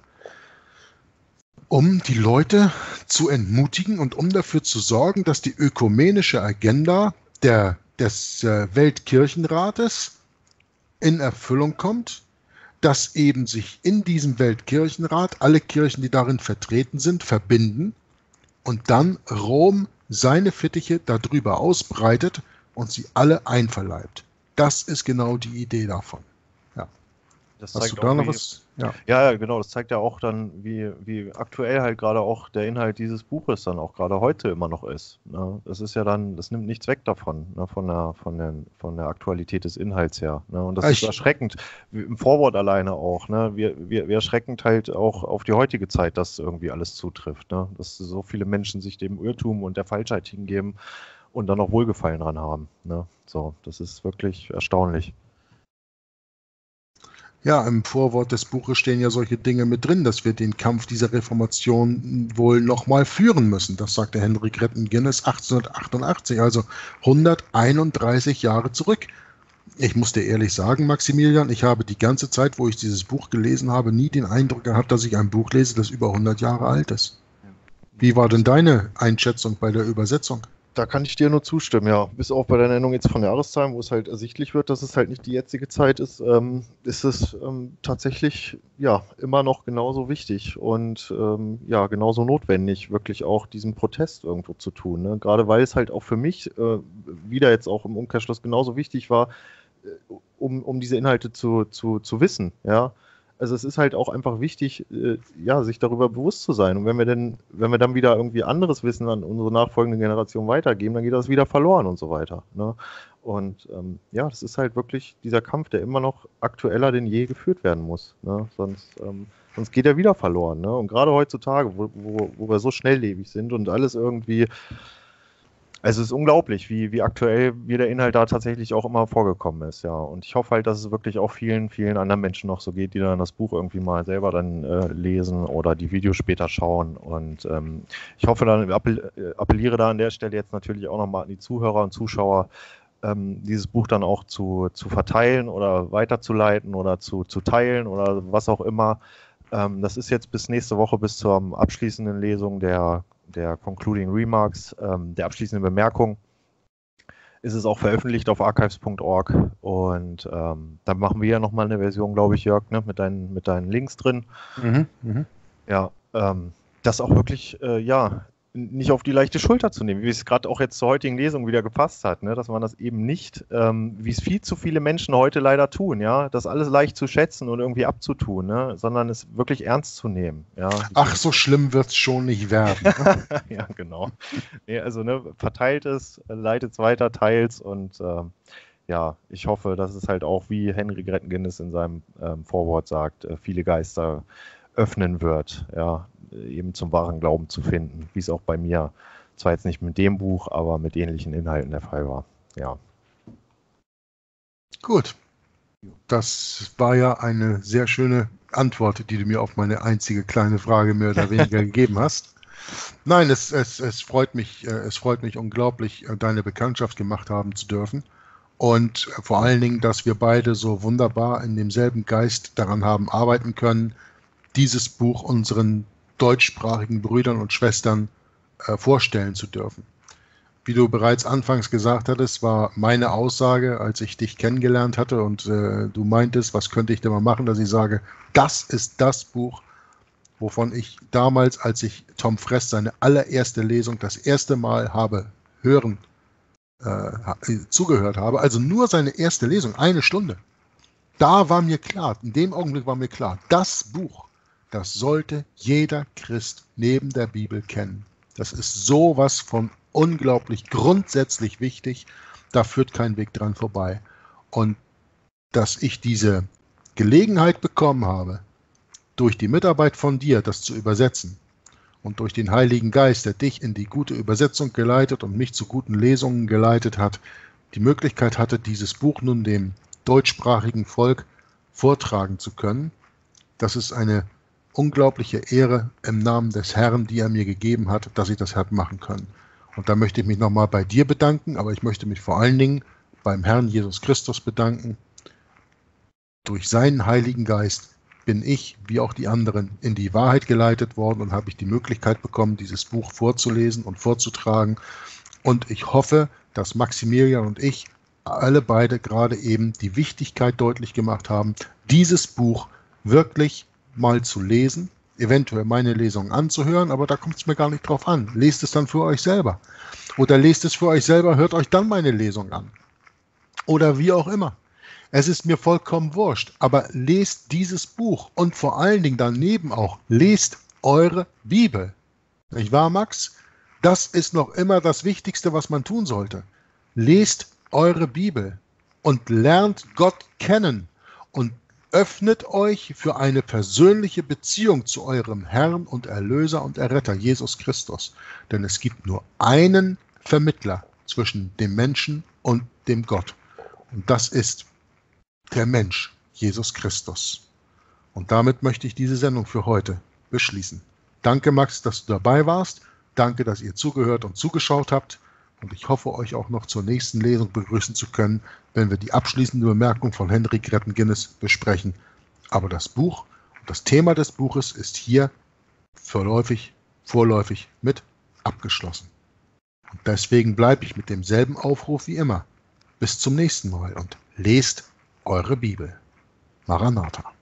[SPEAKER 1] Um die Leute zu entmutigen und um dafür zu sorgen, dass die ökumenische Agenda des Weltkirchenrates in Erfüllung kommt, dass eben sich in diesem Weltkirchenrat alle Kirchen, die darin vertreten sind, verbinden und dann Rom seine Fittiche darüber ausbreitet und sie alle einverleibt. Das ist genau die Idee davon. Ja.
[SPEAKER 2] Das
[SPEAKER 1] Hast du
[SPEAKER 2] zeigt
[SPEAKER 1] da
[SPEAKER 2] auch,
[SPEAKER 1] noch
[SPEAKER 2] wie,
[SPEAKER 1] was? Ja.
[SPEAKER 2] ja, genau, das zeigt ja auch dann, wie aktuell halt gerade auch der Inhalt dieses Buches dann auch gerade heute immer noch ist. Ne? Das ist ja dann, das nimmt nichts weg davon, ne? Von der Aktualität des Inhalts her. Ne? Und das ist
[SPEAKER 1] Ich,
[SPEAKER 2] erschreckend, im Vorwort alleine auch. Ne? Wir erschreckend halt auch auf die heutige Zeit, dass irgendwie alles zutrifft. Ne? Dass so viele Menschen sich dem Irrtum und der Falschheit hingeben und dann auch Wohlgefallen dran haben. Ne? So, das ist wirklich erstaunlich.
[SPEAKER 1] Ja, im Vorwort des Buches stehen ja solche Dinge mit drin, dass wir den Kampf dieser Reformation wohl nochmal führen müssen. Das sagte Henry Gretton Guinness 1888, also 131 Jahre zurück. Ich muss dir ehrlich sagen, Maximilian, ich habe die ganze Zeit, wo ich dieses Buch gelesen habe, nie den Eindruck gehabt, dass ich ein Buch lese, das über 100 Jahre alt ist. Wie war denn deine Einschätzung bei der Übersetzung?
[SPEAKER 2] Da kann ich dir nur zustimmen, ja. Bis auf bei der Nennung jetzt von Jahreszahlen, wo es halt ersichtlich wird, dass es halt nicht die jetzige Zeit ist, ist es tatsächlich ja immer noch genauso wichtig und ja genauso notwendig, wirklich auch diesen Protest irgendwo zu tun. Ne? Gerade weil es halt auch für mich wieder jetzt auch im Umkehrschluss genauso wichtig war, um diese Inhalte zu wissen, ja. Also es ist halt auch einfach wichtig, ja, sich darüber bewusst zu sein. Und wenn wir dann wieder irgendwie anderes Wissen an unsere nachfolgende Generation weitergeben, dann geht das wieder verloren und so weiter. Ne? Und ja, das ist halt wirklich dieser Kampf, der immer noch aktueller denn je geführt werden muss. Ne? Sonst geht er wieder verloren. Ne? Und gerade heutzutage, wo wir so schnelllebig sind und alles irgendwie. Also es ist unglaublich, wie aktuell wie der Inhalt da tatsächlich auch immer vorgekommen ist, ja. Und ich hoffe halt, dass es wirklich auch vielen, vielen anderen Menschen noch so geht, die dann das Buch irgendwie mal selber dann lesen oder die Videos später schauen. Und ich hoffe dann, appelliere da an der Stelle jetzt natürlich auch nochmal an die Zuhörer und Zuschauer, dieses Buch dann auch zu verteilen oder weiterzuleiten oder zu teilen oder was auch immer. Das ist jetzt bis nächste Woche, bis zur abschließenden Lesung der Concluding Remarks, der abschließenden Bemerkung, ist es auch veröffentlicht auf archives.org und dann machen wir ja nochmal eine Version, glaube ich, Jörg, ne, mit deinen Links drin. Ja, das auch wirklich, ja, nicht auf die leichte Schulter zu nehmen, wie es gerade auch jetzt zur heutigen Lesung wieder gepasst hat, ne, dass man das eben nicht, wie es viel zu viele Menschen heute leider tun, ja, das alles leicht zu schätzen und irgendwie abzutun, ne, sondern es wirklich ernst zu nehmen. Ja.
[SPEAKER 1] Ach, so schlimm wird es schon nicht werden. Ne?
[SPEAKER 2] Ja, genau. Nee, also ne, verteilt es, leitet es weiter, teilt es und ja, ich hoffe, dass es halt auch, wie Henry Gretton Guinness in seinem Vorwort sagt, viele Geister öffnen wird, ja, eben zum wahren Glauben zu finden, wie es auch bei mir, zwar jetzt nicht mit dem Buch, aber mit ähnlichen Inhalten der Fall war. Ja.
[SPEAKER 1] Gut. Das war ja eine sehr schöne Antwort, die du mir auf meine einzige kleine Frage mehr oder weniger gegeben hast. Nein, es freut mich unglaublich, deine Bekanntschaft gemacht haben zu dürfen. Und vor allen Dingen, dass wir beide so wunderbar in demselben Geist daran haben arbeiten können, dieses Buch unseren deutschsprachigen Brüdern und Schwestern vorstellen zu dürfen. Wie du bereits anfangs gesagt hattest, war meine Aussage, als ich dich kennengelernt hatte und du meintest, was könnte ich denn mal machen, dass ich sage, das ist das Buch, wovon ich damals, als ich Tom Fress seine allererste Lesung das erste Mal habe zugehört habe, also nur seine erste Lesung, 1 Stunde, da war mir klar, in dem Augenblick war mir klar, das Buch, das sollte jeder Christ neben der Bibel kennen. Das ist sowas von unglaublich grundsätzlich wichtig, da führt kein Weg dran vorbei. Und dass ich diese Gelegenheit bekommen habe, durch die Mitarbeit von dir das zu übersetzen und durch den Heiligen Geist, der dich in die gute Übersetzung geleitet und mich zu guten Lesungen geleitet hat, die Möglichkeit hatte, dieses Buch nun dem deutschsprachigen Volk vortragen zu können. Das ist eine unglaubliche Ehre im Namen des Herrn, die er mir gegeben hat, dass ich das habe machen können. Und da möchte ich mich nochmal bei dir bedanken, aber ich möchte mich vor allen Dingen beim Herrn Jesus Christus bedanken. Durch seinen Heiligen Geist bin ich, wie auch die anderen, in die Wahrheit geleitet worden und habe ich die Möglichkeit bekommen, dieses Buch vorzulesen und vorzutragen. Und ich hoffe, dass Maximilian und ich alle beide gerade eben die Wichtigkeit deutlich gemacht haben, dieses Buch wirklich mal zu lesen, eventuell meine Lesung anzuhören, aber da kommt es mir gar nicht drauf an. Lest es dann für euch selber. Oder lest es für euch selber, hört euch dann meine Lesung an. Oder wie auch immer. Es ist mir vollkommen wurscht, aber lest dieses Buch und vor allen Dingen daneben auch, lest eure Bibel. Nicht wahr, Max? Das ist noch immer das Wichtigste, was man tun sollte. Lest eure Bibel und lernt Gott kennen und öffnet euch für eine persönliche Beziehung zu eurem Herrn und Erlöser und Erretter, Jesus Christus. Denn es gibt nur einen Vermittler zwischen dem Menschen und dem Gott. Und das ist der Mensch, Jesus Christus. Und damit möchte ich diese Sendung für heute beschließen. Danke, Max, dass du dabei warst. Danke, dass ihr zugehört und zugeschaut habt. Und ich hoffe, euch auch noch zur nächsten Lesung begrüßen zu können, wenn wir die abschließende Bemerkung von Henry Gretchen-Guinness besprechen. Aber das Buch und das Thema des Buches ist hier vorläufig mit abgeschlossen. Und deswegen bleibe ich mit demselben Aufruf wie immer. Bis zum nächsten Mal und lest eure Bibel. Maranatha.